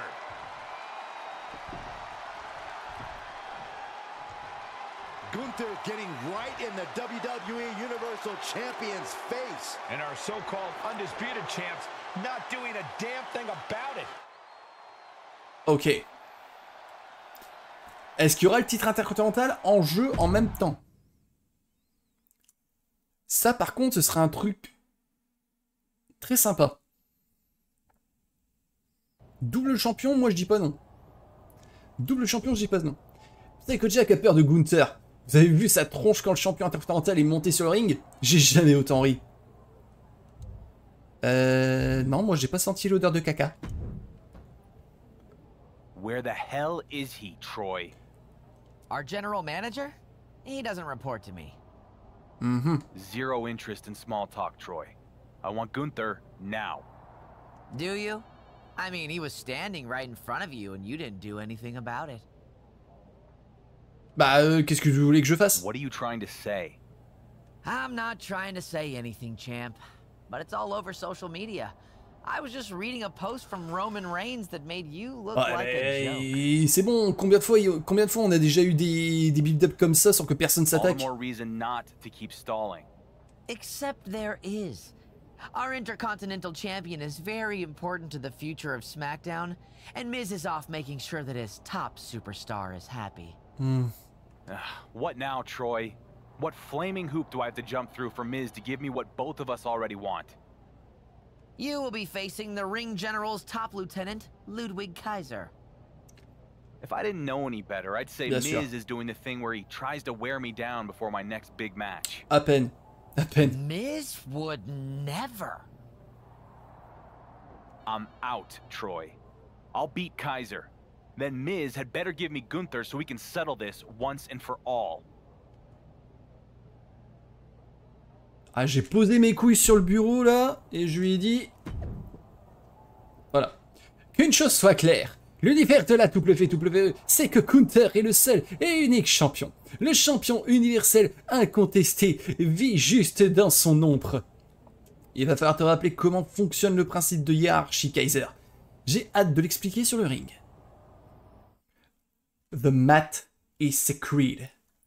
Gunther getting right in the W W E Universal Champion's face. And our so-called undisputed champs not doing a damn thing about it. Ok. Est-ce qu'il y aura le titre intercontinental en jeu en même temps? Ça, par contre, ce sera un truc très sympa. Double champion, moi je dis pas non. Double champion, je dis pas non. Vous savez que Jack a peur de Gunther. Vous avez vu sa tronche quand le champion intercontinental est monté sur le ring? J'ai jamais autant ri. Euh... Non, moi j'ai pas senti l'odeur de caca. Where the hell is he, Troy? Our general manager? He doesn't report to me. Mm-hmm. Zero interest in small talk, Troy. I want Gunther now. Do you? I mean, he was standing right in front of you and you didn't do anything about it. Bah, euh, qu'est-ce que vous voulez que je fasse? What are you trying to say? I'm not trying to say anything, champ, but it's all over social media. I was just reading a post from Roman Reigns that made you look Ouais, like a joke. c'est bon, combien de, fois, combien de fois on a déjà eu des, des build-up comme ça sans que personne All the s'attaque? more reason not to keep stalling. Except there is. Our Intercontinental Champion is very important to the future of SmackDown, and Miz is off making sure that his top superstar is happy. Hmm. Ugh, what now, Troy? What flaming hoop do I have to jump through for Miz to give me what both of us already want? You will be facing the Ring General's top lieutenant, Ludwig Kaiser. If I didn't know any better, I'd say Bien Miz sûr. is doing the thing where he tries to wear me down before my next big match. À peine. À peine. Miz would never. I'm out, Troy. I'll beat Kaiser. Then Miz had better give me Gunther so we can settle this once and for all. Ah, j'ai posé mes couilles sur le bureau là, et je lui ai dit... Voilà. Qu'une chose soit claire, l'univers de la W W E, c'est que Gunther est le seul et unique champion. Le champion universel incontesté vit juste dans son ombre. Il va falloir te rappeler comment fonctionne le principe de hiérarchie, Kaiser. J'ai hâte de l'expliquer sur le ring. The mat is sacred.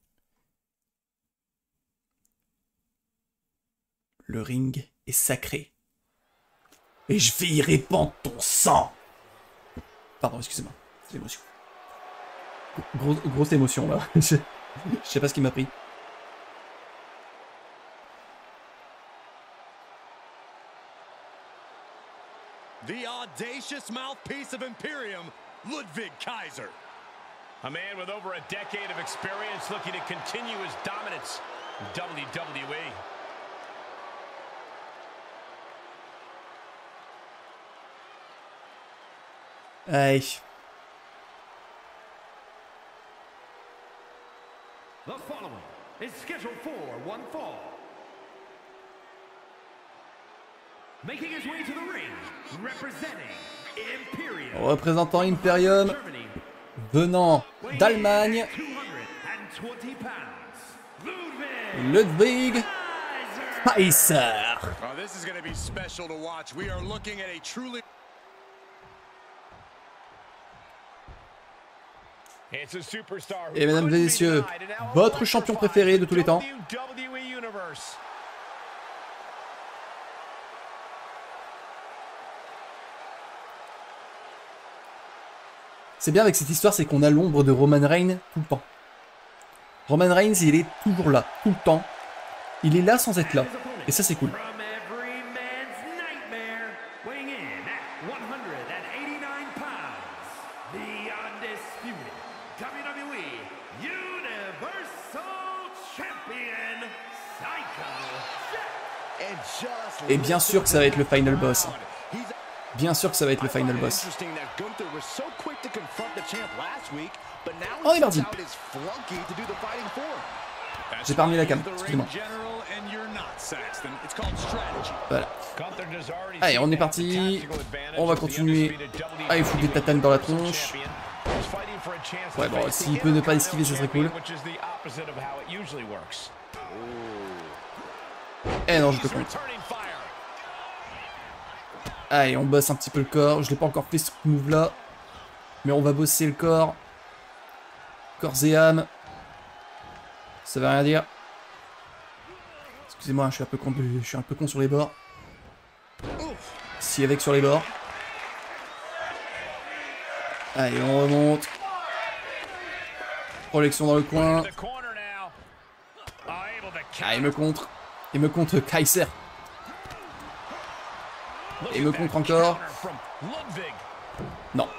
Le ring est sacré. Et je vais y répandre ton sang. Pardon, excusez-moi. C'est l'émotion. Gros, grosse émotion, là. je, je sais pas ce qui m'a pris. The audacious mouthpiece of Imperium, Ludwig Kaiser. A man with over a decade of experience looking to continue his dominance in W W E. Aïe. The following is scheduled for one fall. Making his way to the ring, representing Imperium. Représentant Imperium, Germany, venant d'Allemagne, two hundred twenty pounds. Ludwig Kaiser. Oh, this is going to be special to watch. We are looking at a truly... It's a superstar who Et mesdames et couldn't be messieurs, denied and now votre champion préféré de tous les temps. W W E Universe. C'est bien avec cette histoire, c'est qu'on a l'ombre de Roman Reigns tout le temps. Roman Reigns, il est toujours là, tout le temps. Il est là sans être là. Et ça, c'est cool. From every man's nightmare, weighing in at one hundred eighty-nine pounds, the undisputed W W E Universal Champion, Psycho. And just Et bien sûr que ça va être le final boss. Bien sûr que ça va être le final boss. On est parti. J'ai pas remis la cam, excusez-moi. Voilà. Allez, on est parti. On va continuer à lui foutre des tatanes dans la tronche. Ouais, bon, s'il peut ne pas esquiver, ça serait cool. Eh non, je te compte. Allez, on bosse un petit peu le corps. Je l'ai pas encore fait ce move là. Mais on va bosser le corps. Corps et âme. Ça veut rien dire. Excusez-moi, je suis un peu con, je suis un peu con sur les bords. Si avec sur les bords. Allez, on remonte. Projection dans le coin. Ah, il me contre. Il me contre Kaiser. Et il me contre encore. Non.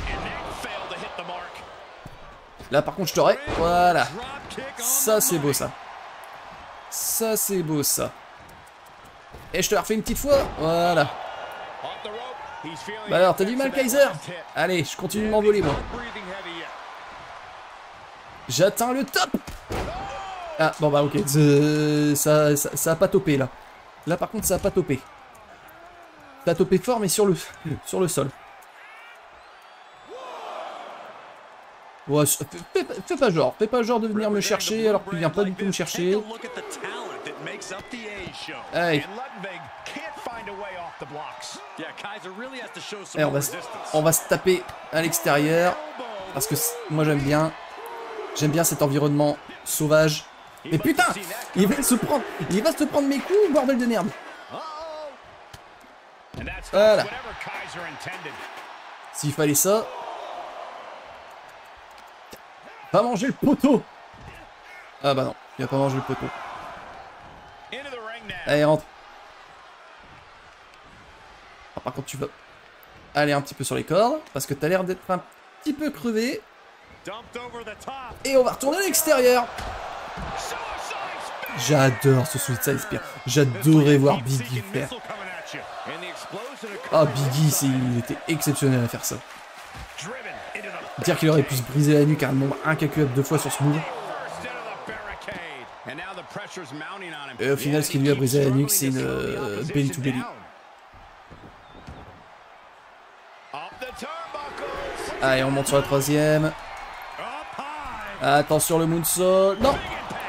Là par contre je t'aurais. Voilà. Ça c'est beau ça. Ça c'est beau ça. Et je te la refais une petite fois. Voilà. Bah alors t'as du mal Kaiser? Allez, je continue de m'envoler moi. J'atteins le top. Ah bon bah ok. Euh, ça, ça, ça a pas topé là. Là par contre ça a pas topé. Ça a topé fort mais sur le, sur le sol. Ouais, fais, fais, fais pas genre, fais pas genre de venir me chercher alors que tu viens pas du tout me chercher. Hey. Hey, on va, on va se taper à l'extérieur parce que moi j'aime bien, j'aime bien cet environnement sauvage. Mais putain, il va se prendre, il va se prendre mes coups, bordel de merde. Voilà. S'il fallait ça. Va manger le poteau. Ah bah non, il va pas manger le poteau. Allez, rentre. Ah, par contre, tu vas aller un petit peu sur les cordes, parce que t'as l'air d'être un petit peu crevé. Et on va retourner à l'extérieur. J'adore ce Suicide Spear. J'adorais voir Biggie faire. Ah, Biggie, il était exceptionnel à faire ça. Dire qu'il aurait pu se briser la nuque à un nombre incalculable de fois sur ce move. Et au final, ce qui lui a brisé la nuque, c'est une euh, belly to belly. Allez, on monte sur la troisième. Attention, le moonsault. Non!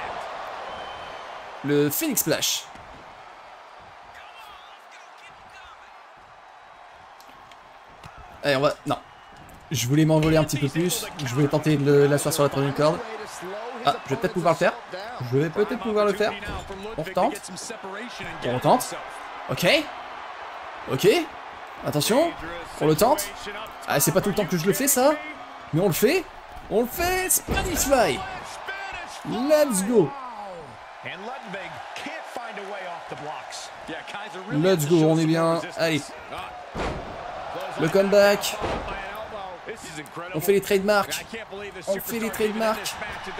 Le Phoenix Splash. Allez, on va... Non. Je voulais m'envoler un petit peu plus. Je voulais tenter de l'asseoir sur la troisième corde. Ah, je vais peut-être pouvoir le faire. Je vais peut-être pouvoir le faire. On retente. On retente. Ok. Ok. Attention. On le tente. Ah, c'est pas tout le temps que je le fais, ça. Mais on le fait. On le fait. Spanish Fly. Let's go. Let's go, on est bien. Allez. Le comeback. On fait les trademarks. On fait les trademarks.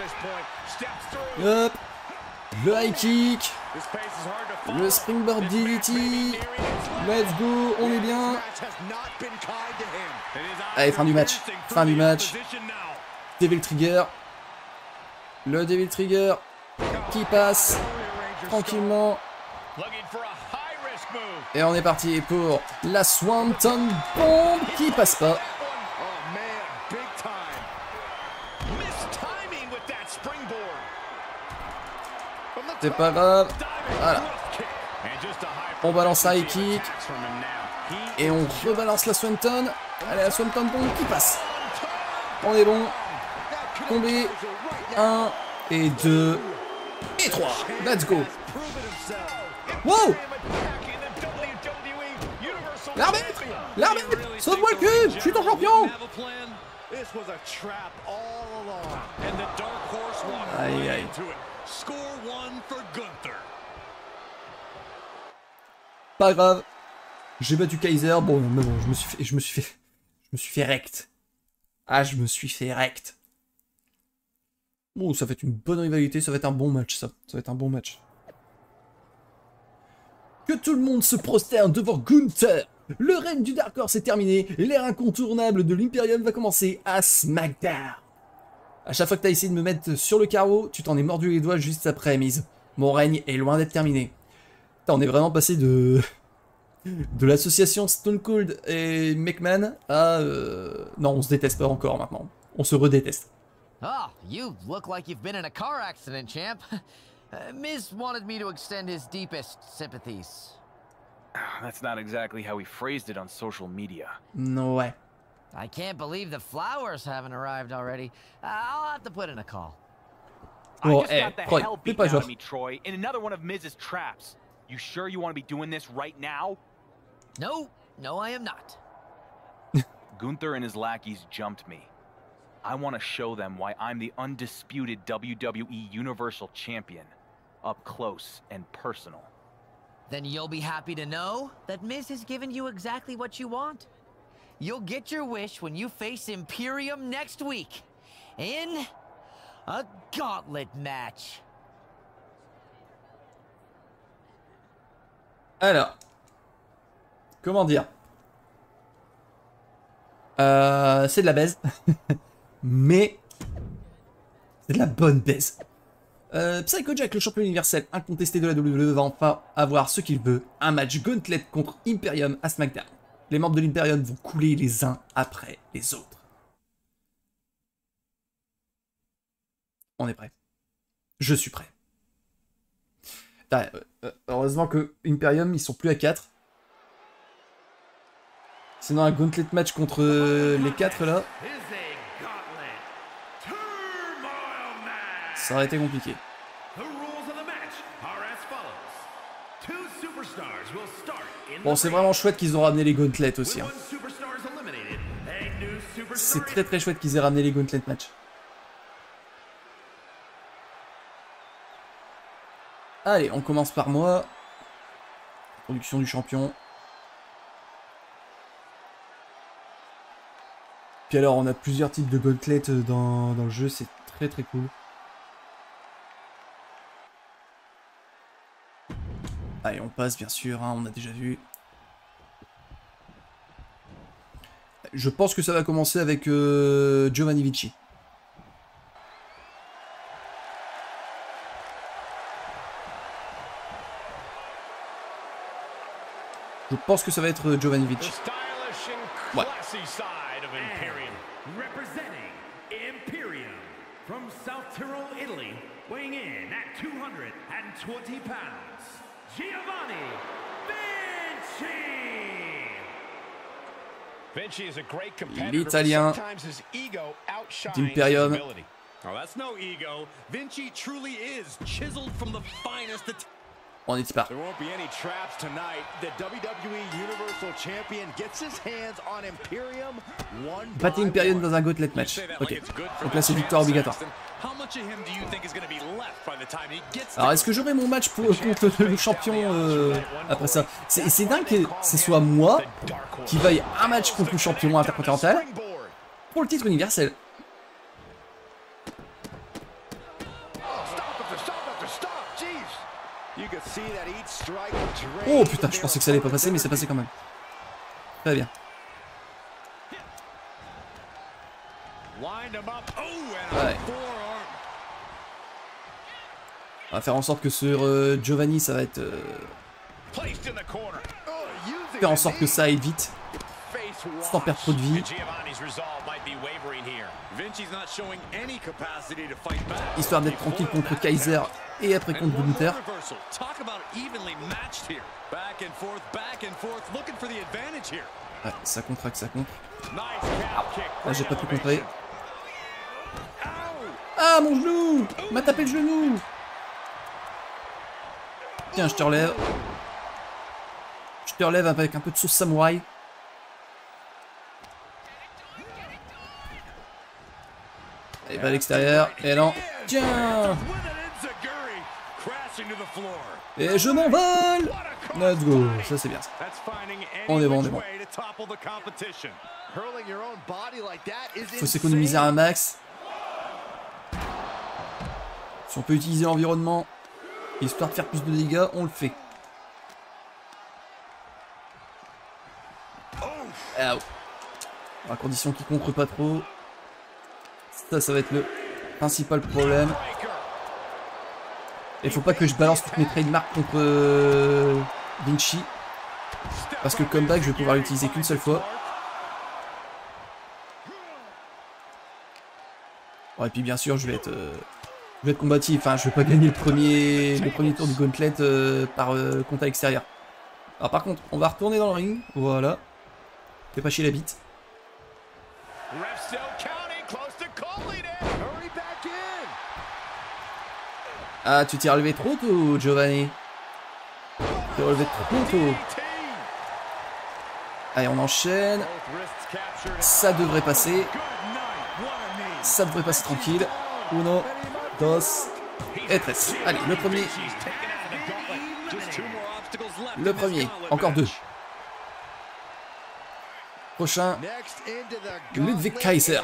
Hop. Le high kick. Le springboard D D T. Let's go, on est bien. Allez, fin du match. Fin du match. Devil Trigger. Le Devil Trigger qui passe tranquillement. Et on est parti pour la Swanton Bomb qui passe pas. C'est pas grave. Voilà. On balance un high kick. Et on rebalance la Swanton. Allez, la Swanton Bomb qui passe. On est bon. Tombé. un et deux et trois. Let's go. Wow. L'arbitre. L'arbitre. Sauve-moi le cul. Je suis ton champion. Aïe aïe. Pas grave. J'ai battu Kaiser. Bon, mais bon, je me suis fait, je me suis fait, je me suis fait rect. Ah, je me suis fait rect. Bon, ça va être une bonne rivalité. Ça va être un bon match, ça. Ça va être un bon match. Que tout le monde se prosterne devant Gunther. Le règne du Dark Horse est terminé. L'ère incontournable de l'Imperium va commencer à SmackDown. À chaque fois que t'as essayé de me mettre sur le carreau, tu t'en es mordu les doigts juste après, mise. Mon règne est loin d'être terminé. Putain, on est vraiment passé de... de l'association Stone Cold et McMahon à... Euh... Non, on se déteste pas encore maintenant. On se redéteste. Oh, you look like you've been in a car accident, champ. Uh, Miz wanted me to extend his deepest sympathies. That's not exactly how he phrased it on social media. No way. I can't believe the flowers haven't arrived already. Uh, I'll have to put in a call. I Oh, just eh, got the Troy, hell fais beaten pas out genre. of me, Troy, in another one of Miz's traps. You sure you want to be doing this right now? No, no, I am not. Gunther and his lackeys jumped me. I want to show them why I'm the undisputed W W E Universal Champion. Up close and personal. Then you'll be happy to know that Miz has given you exactly what you want. You'll get your wish when you face Imperium next week. In a gauntlet match. Alors. Comment dire euh, c'est de la baise. Mais... c'est de la bonne baise. Euh, Psycho Jack, le champion universel incontesté de la W W E, va enfin avoir ce qu'il veut. Un match gauntlet contre Imperium à SmackDown. Les membres de l'Imperium vont couler les uns après les autres. On est prêt. Je suis prêt. Ah, euh, heureusement que Imperium, ils sont plus à quatre. Sinon un gauntlet match contre euh, les quatre là, ça aurait été compliqué. Bon, c'est vraiment chouette qu'ils ont ramené les gauntlets aussi. Hein. C'est très très chouette qu'ils aient ramené les gauntlet match. Allez, on commence par moi. Production du champion. Puis alors, on a plusieurs types de gauntlets dans, dans le jeu, c'est très très cool. Allez, on passe bien sûr, hein, on a déjà vu. Je pense que ça va commencer avec euh, Giovanni Vinci. Je pense que ça va être Giovanni Vinci. Ouais. Representing Imperium from South Tyrol, Italy, weighing in at two hundred twenty pounds, Giovanni Vinci. Vinci is a great competitor. L'Italien d'Imperium. Oh, that's no ego. Vinci truly is chiseled from the finest. On est pas. There won't be any traps tonight. The W W E Universal Champion gets his hands on Imperium one by Battre Imperium one. dans un gauntlet match. Ok. Donc là c'est victoire obligatoire. Alors est-ce que j'aurai mon match pour, contre le champion euh, après ça? C'est dingue que ce soit moi qui vaille un match contre le champion intercontinental pour le titre universel. Oh putain, je pensais que ça allait pas passer, mais c'est passé quand même. Très bien. Ouais. On va faire en sorte que sur euh, Giovanni, ça va être... Euh... Faire en sorte que ça aille vite. Sans perdre trop de vie. Histoire d'être tranquille contre Kaiser et après contre Gunther. Ouais, ça contracte, ça contre. Là, j'ai pas pu contrer. Ah, mon genou! Il m'a tapé le genou! Tiens, je te relève. Je te relève avec un peu de sauce samouraï. Elle va à l'extérieur. Et non. Tiens! Et je m'envole! Let's go. Ça, c'est bien ça. On est bon, on est bon. Faut s'économiser un max. Si on peut utiliser l'environnement, histoire de faire plus de dégâts, on le fait. Ah, à condition qu'il contre pas trop. Ça, ça va être le principal problème. Il faut pas que je balance toutes mes trademarks contre euh, Vinci. Parce que le comeback, je vais pouvoir l'utiliser qu'une seule fois. Bon, et puis bien sûr, je vais être, euh, je vais être combatif. Enfin, je vais pas gagner le premier, le premier tour du gauntlet euh, par euh, contact extérieur. Alors par contre, on va retourner dans le ring. Voilà. Fais pas chier la bite. Ah, tu t'es relevé trop tôt, Giovanni. Tu t'es relevé trop tôt. Allez, on enchaîne. Ça devrait passer. Ça devrait passer tranquille. Uno, dos, et tres. Allez, le premier. Le premier. Encore deux. Prochain. Ludwig Kaiser.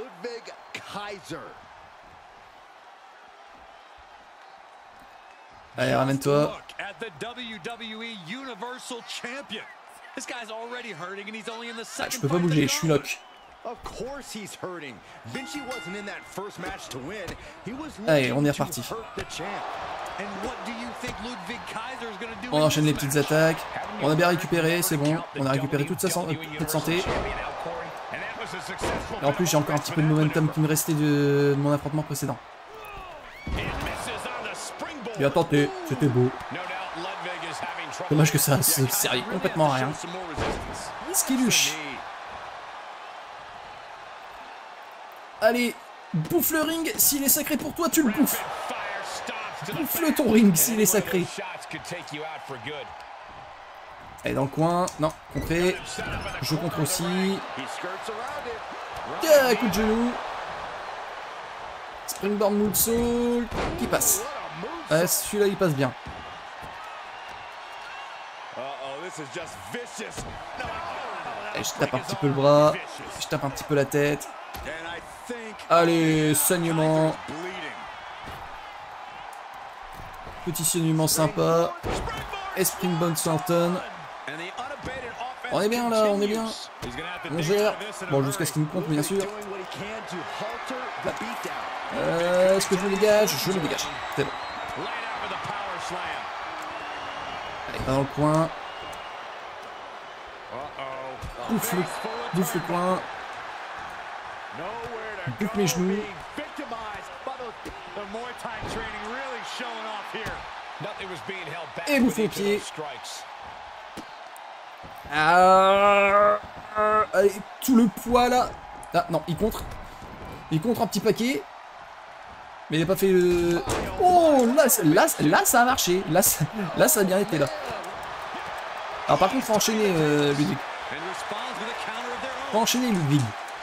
Allez, ramène-toi. Ah, je peux pas bouger, je suis lock. Allez, on est reparti. On enchaîne les petites attaques. On a bien récupéré, c'est bon. On a récupéré toute sa santé. Et en plus, j'ai encore un petit peu de momentum qui me restait de mon affrontement précédent. Bien tenté, c'était beau. Dommage que ça se servait complètement à rien. Skiluche. Allez, bouffe le ring, s'il est sacré pour toi, tu le bouffes. Bouffe-le ton ring, s'il est sacré. Allez, dans le coin. Non, contré. Je contre aussi. Tiens, coup de genou. Springboard moonsault qui passe. Ouais, celui-là il passe bien. Allez, je tape un petit peu le bras. Je tape un petit peu la tête. Allez, saignement. Petit saignement sympa. Et Springboard Swanton. On est bien là, on est bien. On gère. Bon, jusqu'à ce qu'il nous compte, bien sûr. Euh, Est-ce que je me dégage? Je me dégage. C'est bon. Allez, pas dans le coin. Bouffe le, bouffe le coin. Bouffe mes genoux. Et bouffe les pieds. Ah, allez, tout le poids là. Ah non, il contre. Il contre un petit paquet. Mais il n'a pas fait le... Oh, là, là, là, ça a marché. Là, ça, là, ça a bien été là. Alors par contre, faut enchaîner euh, Ludwig. Faut enchaîner Ludwig.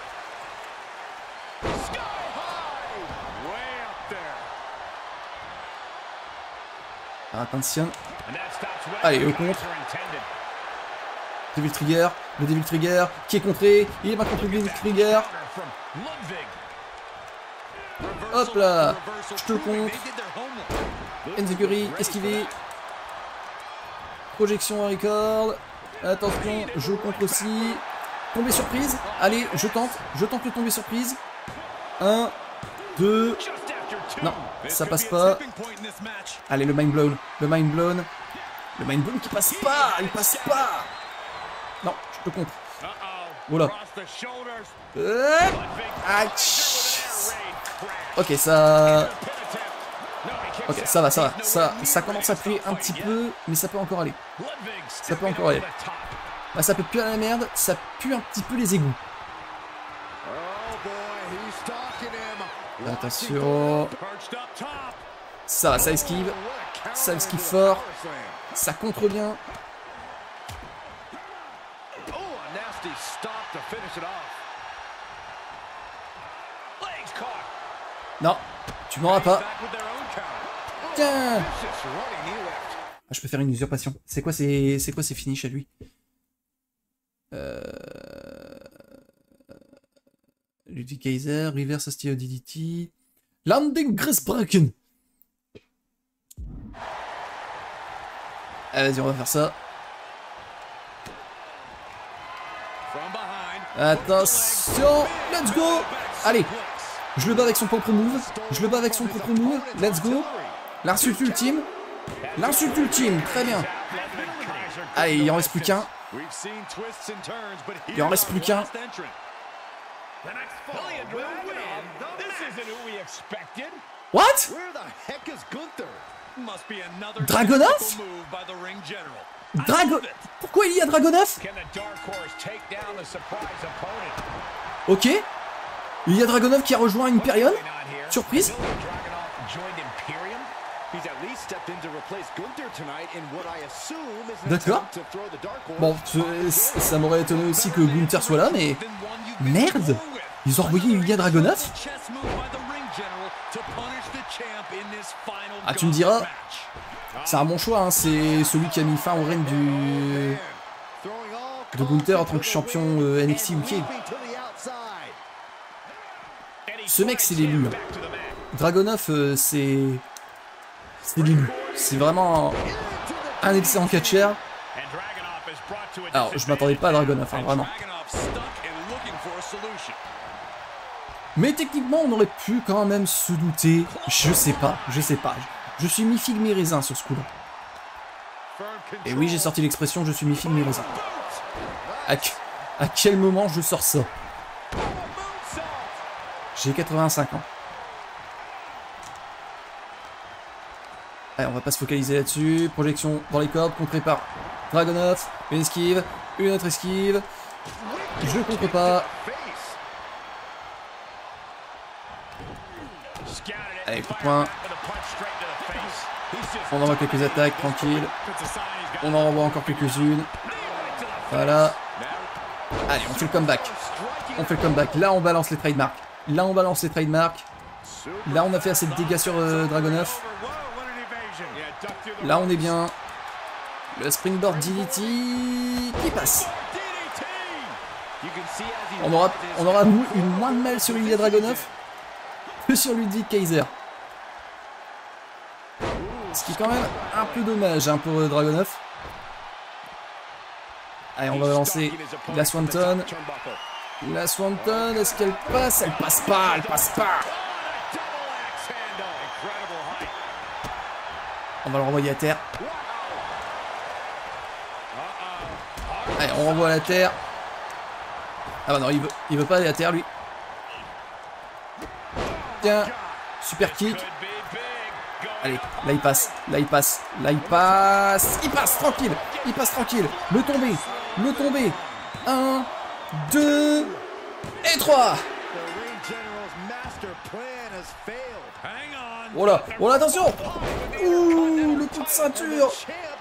Attention. Allez, le contre. Devil Trigger. Le Devil Trigger qui est contré. Il est pas contre le Devil Trigger. Hop là. Je te le contre. Enziguri, esquivé. Projection à record. Attention, je contre aussi. Tomber surprise. Allez, je tente. Je tente le tomber surprise. Un, deux. Non, ça passe pas. Allez, le mind blown. Le mind blown. Le mind blown qui passe pas. Il passe pas. Non, je te contre. Voilà. Euh... Ok, ça... Ok, ça va, ça va. Ça, ça commence à puer un petit peu, mais ça peut encore aller. Ça peut encore aller. Là, ça peut puer à la merde. Ça pue un petit peu les égouts. Attention. Ça va, ça esquive. Ça esquive fort. Ça contre bien. Non, tu m'auras pas. Tiens. Ah, je peux faire une usurpation. C'est quoi ces c'est quoi ces finishes à lui? euh... Ludwig Kaiser, Reverse Osteo D D T, Landing Grissbrücken. Allez, vas-y, on va faire ça. Attention, let's go. Allez, je le bats avec son propre move. Je le bats avec son propre move. Let's go. L'insulte ultime. L'insulte ultime, très bien. Allez, il en reste plus qu'un. Il en reste plus qu'un. What? Dragunov? Drago... Pourquoi il y a Dragunov? Ok. Il y a Dragunov qui a rejoint Imperium. Surprise. D'accord. Bon, ça m'aurait étonné aussi que Gunther soit là, mais... Merde. Ils ont envoyé Ilya Dragunov. Ah, tu me diras... C'est un bon choix, hein. C'est celui qui a mis fin au règne du... de Gunther en tant que champion euh, N X T U K. Ce mec, c'est l'élu. Dragunov, euh, c'est... C'est l'élu. C'est vraiment un excellent catcheur. Alors, je m'attendais pas à Dragunov, hein, vraiment. Mais techniquement, on aurait pu quand même se douter. Je sais pas, je sais pas. Je suis mi-figue mi-raisin sur ce coup-là. Et oui, j'ai sorti l'expression je suis mi-figue mi-raisin. À, à quel moment je sors ça? J'ai quatre-vingt-cinq ans. Allez, on va pas se focaliser là-dessus. Projection dans les cordes, contré par Dragunov. Une esquive, une autre esquive. Je contre pas. Allez, coup de poing. On envoie quelques attaques, tranquille. On en renvoie encore quelques-unes. Voilà. Allez, on fait le comeback. On fait le comeback. Là, on balance les trademarks. Là, on balance les trademarks. Là, on a fait assez de dégâts sur euh, Dragunov. Là, on est bien. Le springboard D D T qui passe. On aura, on aura une moins de mal sur Ilya Dragunov que sur Ludwig Kaiser. Ce qui est quand même un peu dommage hein, pour euh, Dragunov. Allez, on va lancer la Swanton. La Swanton, est-ce qu'elle passe? Elle passe pas, elle passe pas. On va le renvoyer à terre. Allez, on renvoie à la terre. Ah bah non, il veut, il veut pas aller à terre, lui. Tiens, super kick. Allez, là il passe, là il passe, là il passe. Il passe, tranquille, il passe tranquille. Le tombé, le tombé. Un, deux et trois. Oh là, oh là, attention. Ouh, le coup de ceinture.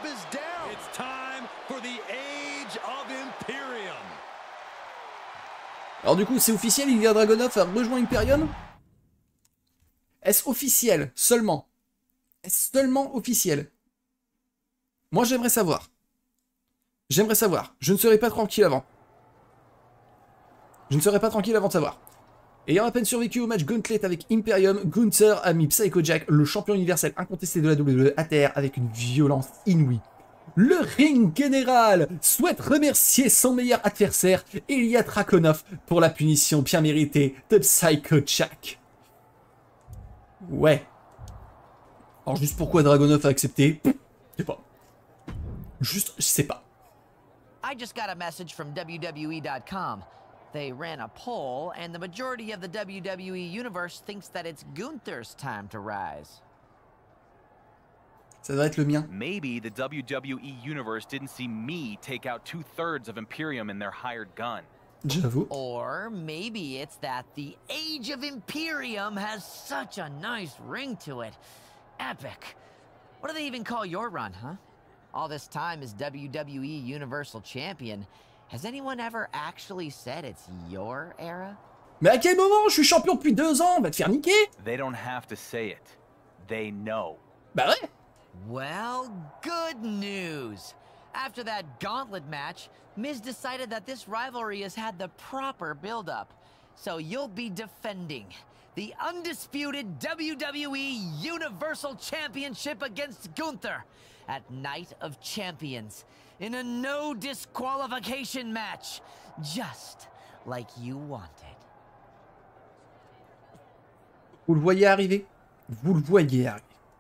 Alors du coup, c'est officiel, Ilya Dragunov a rejoint Imperium? Est-ce officiel seulement? Est-ce seulement officiel? Moi, j'aimerais savoir. J'aimerais savoir. Je ne serai pas tranquille avant. Je ne serai pas tranquille avant de savoir. Ayant à peine survécu au match Gauntlet avec Imperium, Gunther a mis Psycho Jack, le champion universel incontesté de la W W E, à terre avec une violence inouïe. Le ring général souhaite remercier son meilleur adversaire, Ilya Dragunov, pour la punition bien méritée de Psycho Jack. Ouais. Alors juste pourquoi Dragunov a accepté, je sais pas. Juste, je sais pas. I just got a message from W W E dot com. They ran a poll, and the majority of the W W E universe thinks that it's Gunther's time to rise. Ça doit être le mien. Maybe the W W E universe didn't see me take out two-thirds of Imperium in their hired gun. J'avoue. Or maybe it's that the Age of Imperium has such a nice ring to it. Epic. What do they even call your run, huh? All this time as W W E Universal Champion, has anyone ever actually said it's your era? Mais à quel moment? Je suis champion depuis deux ans, va te faire niquer. They don't have to say it. They know. Bah ouais. Well, good news. After that gauntlet match, Miz decided that this rivalry has had the proper build-up. So you'll be defending the undisputed W W E Universal Championship against Gunther at Night of Champions in a no disqualification match, just like you wanted. Vous le voyez arriver. Vous le voyez arriver.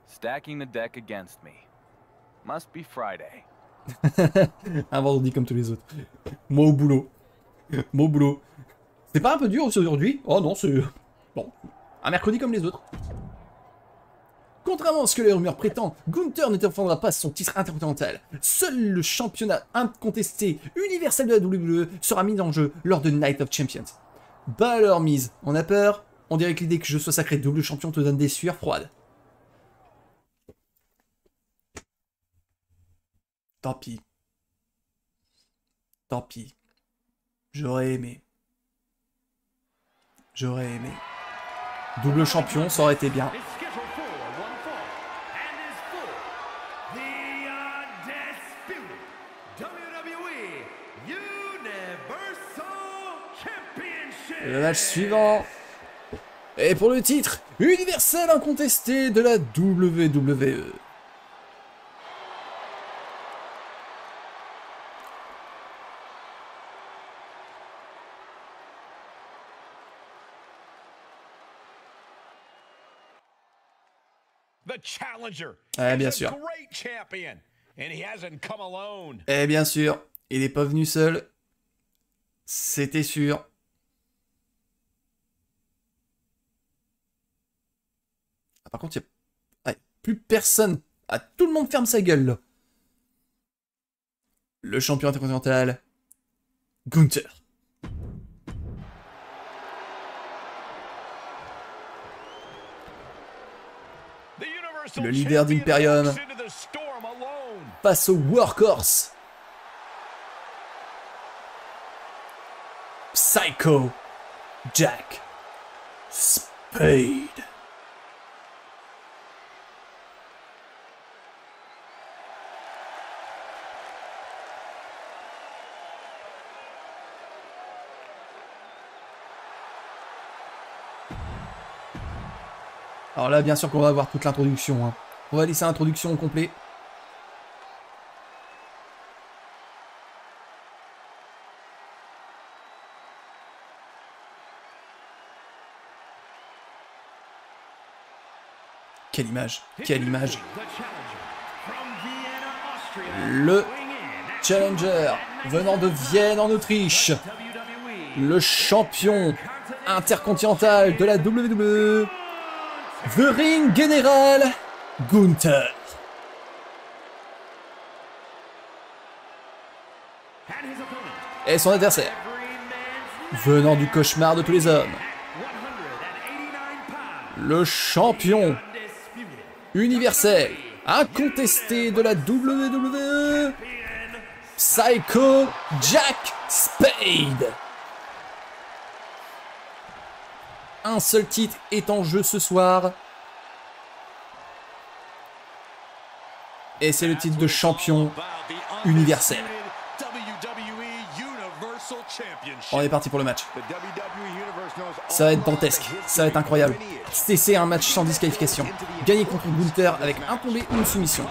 Stacking the deck against me. Must be Friday. Un vendredi comme tous les autres. Moi au boulot. Moi au boulot. C'est pas un peu dur aujourd'hui? Oh non, c'est... Bon. Un mercredi comme les autres. Contrairement à ce que les rumeurs prétendent, Gunther ne défendra pas son titre intercontinental. Seul le championnat incontesté universel de la W W E sera mis en jeu lors de Night of Champions. Bah alors, mise, on a peur? On dirait que l'idée que je sois sacré double champion te donne des sueurs froides. Tant pis. Tant pis. J'aurais aimé. J'aurais aimé. Double champion, ça aurait été bien. Le match suivant. Et pour le titre universel incontesté de la W W E. The challenger. Eh bien sûr. Great champion, and he hasn't come alone. Eh bien sûr, il n'est pas venu seul. C'était sûr. Ah, par contre, il n'y a... ah, plus personne. Ah, tout le monde ferme sa gueule là. Le champion intercontinental, Gunther. Le leader d'Imperium face au Workhorse. Psycho Jack Spade. Alors là, bien sûr qu'on va avoir toute l'introduction. Hein. On va laisser l'introduction au complet. Quelle image, quelle image. Le challenger venant de Vienne en Autriche. Le champion intercontinental de la W W E. The Ring General, Gunther. Et son adversaire, venant du cauchemar de tous les hommes, le champion universel, incontesté de la W W E, Psycho Jack Spade. Un seul titre est en jeu ce soir. Et c'est le titre de champion universel. On est parti pour le match. Ça va être dantesque. Ça va être incroyable. C'est un match sans disqualification. Gagner contre Gunther avec un tombé ou une soumission.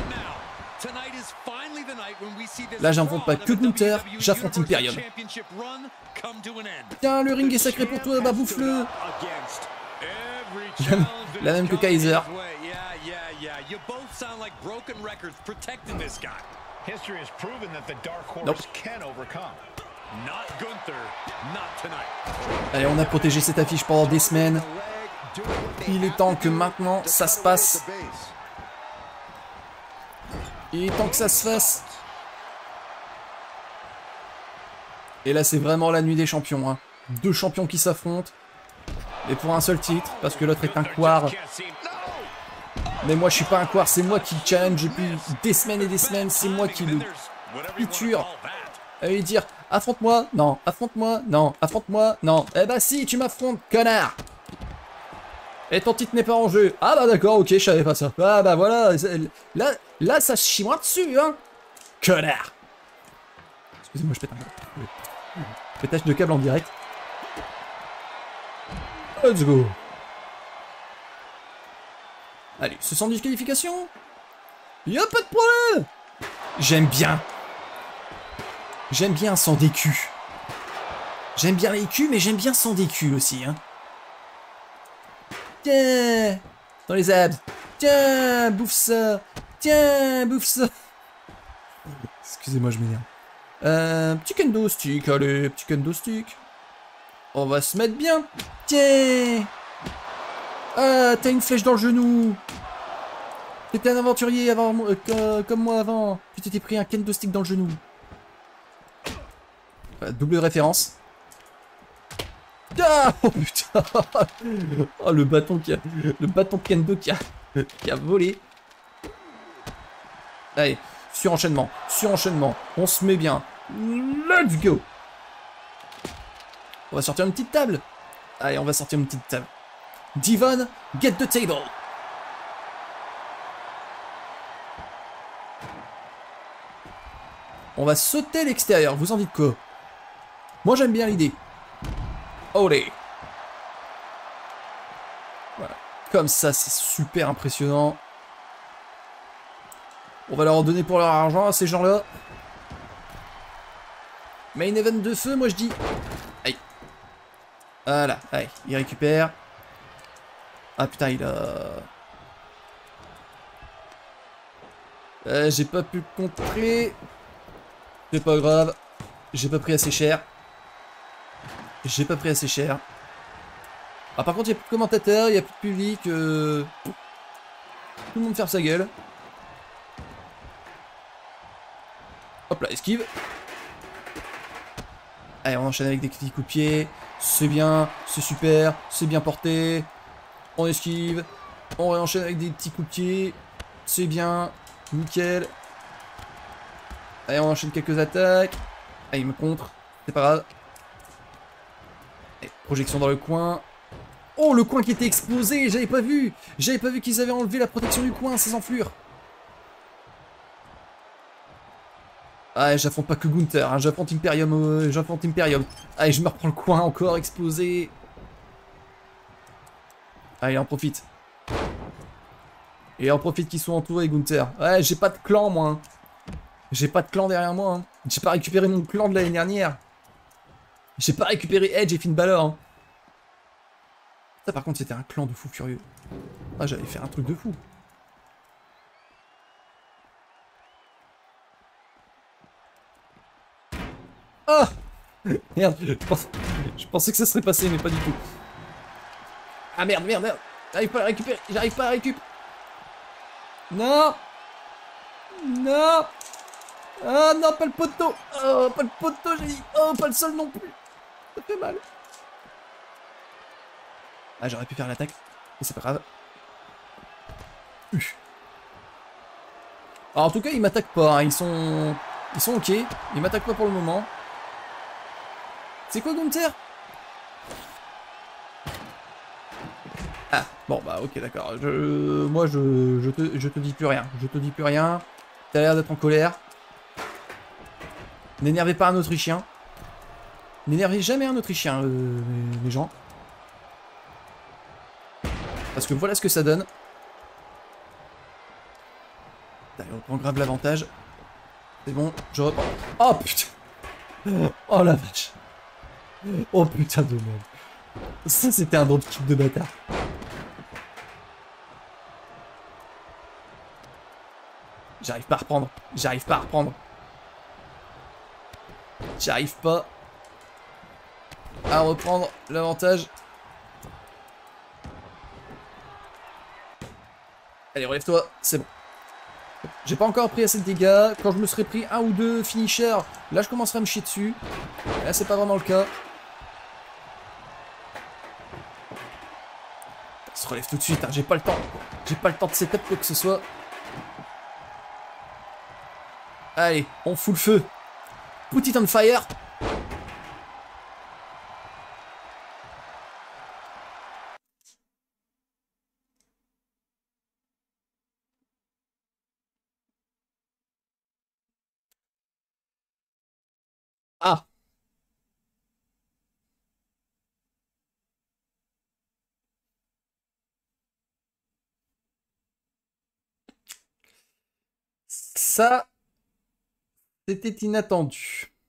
Là, j'affronte pas que Gunther, j'affronte Imperium. Tiens, le ring est sacré pour toi, bah bouffe-le. La même que Kaiser. Nope. Allez, on a protégé cette affiche pendant des semaines. Il est temps que maintenant ça se passe. Il est temps que ça se fasse. Et là, c'est vraiment la nuit des champions. Hein. Deux champions qui s'affrontent. Et pour un seul titre, parce que l'autre est un quart. Mais moi, je suis pas un quart, c'est moi qui le challenge depuis des semaines et des semaines. C'est moi qui le piture. Et lui dire, affronte-moi, non, affronte-moi, non, affronte-moi, non. Eh bah si, tu m'affrontes, connard. Et ton titre n'est pas en jeu. Ah bah d'accord, ok, je savais pas ça. Ah bah voilà, là, là ça se chie moins dessus, hein. Connard. Excusez-moi, je pète un câble. Pétage de câble en direct. Let's go. Allez, ce sans disqualification. Y'a pas de problème. J'aime bien. J'aime bien sans décu. J'aime bien les culs, mais j'aime bien sans décu aussi, hein. Yeah. Dans les abs. Tiens, bouffe ça. Tiens, bouffe ça. Excusez-moi, je m'énerve. Euh, petit kendo stick, allez, petit kendo stick. On va se mettre bien. Tiens. Ah, t'as une flèche dans le genou. T'étais un aventurier avant, euh, comme moi avant. Tu t'étais pris un kendo stick dans le genou. Euh, double référence. Ah, oh putain. Oh, le bâton qui a, le bâton de kendo qui a, qui a volé. Allez, surenchaînement, surenchaînement. On se met bien. Let's go. On va sortir une petite table. Allez, on va sortir une petite table. Devon, get the table. On va sauter l'extérieur. Vous en dites quoi? Moi, j'aime bien l'idée. Olé. Voilà. Comme ça, c'est super impressionnant. On va leur en donner pour leur argent à ces gens-là. Main event de feu, moi je dis. Aïe. Voilà, allez, il récupère. Ah putain, il a... Euh, j'ai pas pu le contrer. C'est pas grave. J'ai pas pris assez cher. J'ai pas pris assez cher. Ah par contre, il n'y a plus de commentateurs, il n'y a plus de public. Euh... Tout le monde ferme sa gueule. Hop là, esquive. Allez, on enchaîne avec des petits coups de pied. C'est bien, c'est super, c'est bien porté. On esquive. On enchaîne avec des petits coups de pied. C'est bien, nickel. Allez, on enchaîne quelques attaques. Allez, il me contre. C'est pas grave. Allez, projection dans le coin. Oh, le coin qui était explosé, j'avais pas vu. J'avais pas vu qu'ils avaient enlevé la protection du coin, ces enflures. Ah, j'affronte pas que Gunther, hein, j'affronte Imperium, euh, j'affronte Imperium. Allez, je me reprends le coin encore, explosé. Allez, en profite. Et en profite qu'ils sont entourés, Gunther. Ouais, j'ai pas de clan, moi. Hein. J'ai pas de clan derrière moi. Hein. J'ai pas récupéré mon clan de l'année dernière. J'ai pas récupéré Edge et Finn Balor. Hein. Ça, par contre, c'était un clan de fous furieux. Ah, j'allais faire un truc de fou. Ah, merde, je, pense... je pensais que ça serait passé, mais pas du tout. Ah merde, merde, merde. J'arrive pas à la récupérer, j'arrive pas à la récupérer. Non. Non. Ah non, pas le poteau. Oh, pas le poteau, j'ai dit. Oh, pas le sol non plus. Ça fait mal. Ah, j'aurais pu faire l'attaque. Mais c'est pas grave. Uf. Alors, en tout cas, ils m'attaquent pas. Hein. Ils sont... Ils sont ok. Ils m'attaquent pas pour le moment. C'est quoi Gunther? Ah, bon bah ok d'accord. Je... Moi je... Je, te... je te dis plus rien. Je te dis plus rien. T'as l'air d'être en colère. N'énervez pas un Autrichien. N'énervez jamais un Autrichien, euh, les gens. Parce que voilà ce que ça donne. Allez, on prend grave l'avantage. C'est bon, je reprends. Oh putain. Oh la vache. Oh putain de merde. Ça c'était un dropkick de bâtard. J'arrive pas à reprendre. J'arrive pas à reprendre. J'arrive pas à reprendre l'avantage. Allez, relève-toi. C'est bon. J'ai pas encore pris assez de dégâts. Quand je me serais pris un ou deux finishers, là je commencerai à me chier dessus. Là c'est pas vraiment le cas. Il se relève tout de suite, hein. J'ai pas le temps. J'ai pas le temps de setup quoi que ce soit. Allez, on fout le feu. Put it on fire. Ah. Ça, c'était inattendu.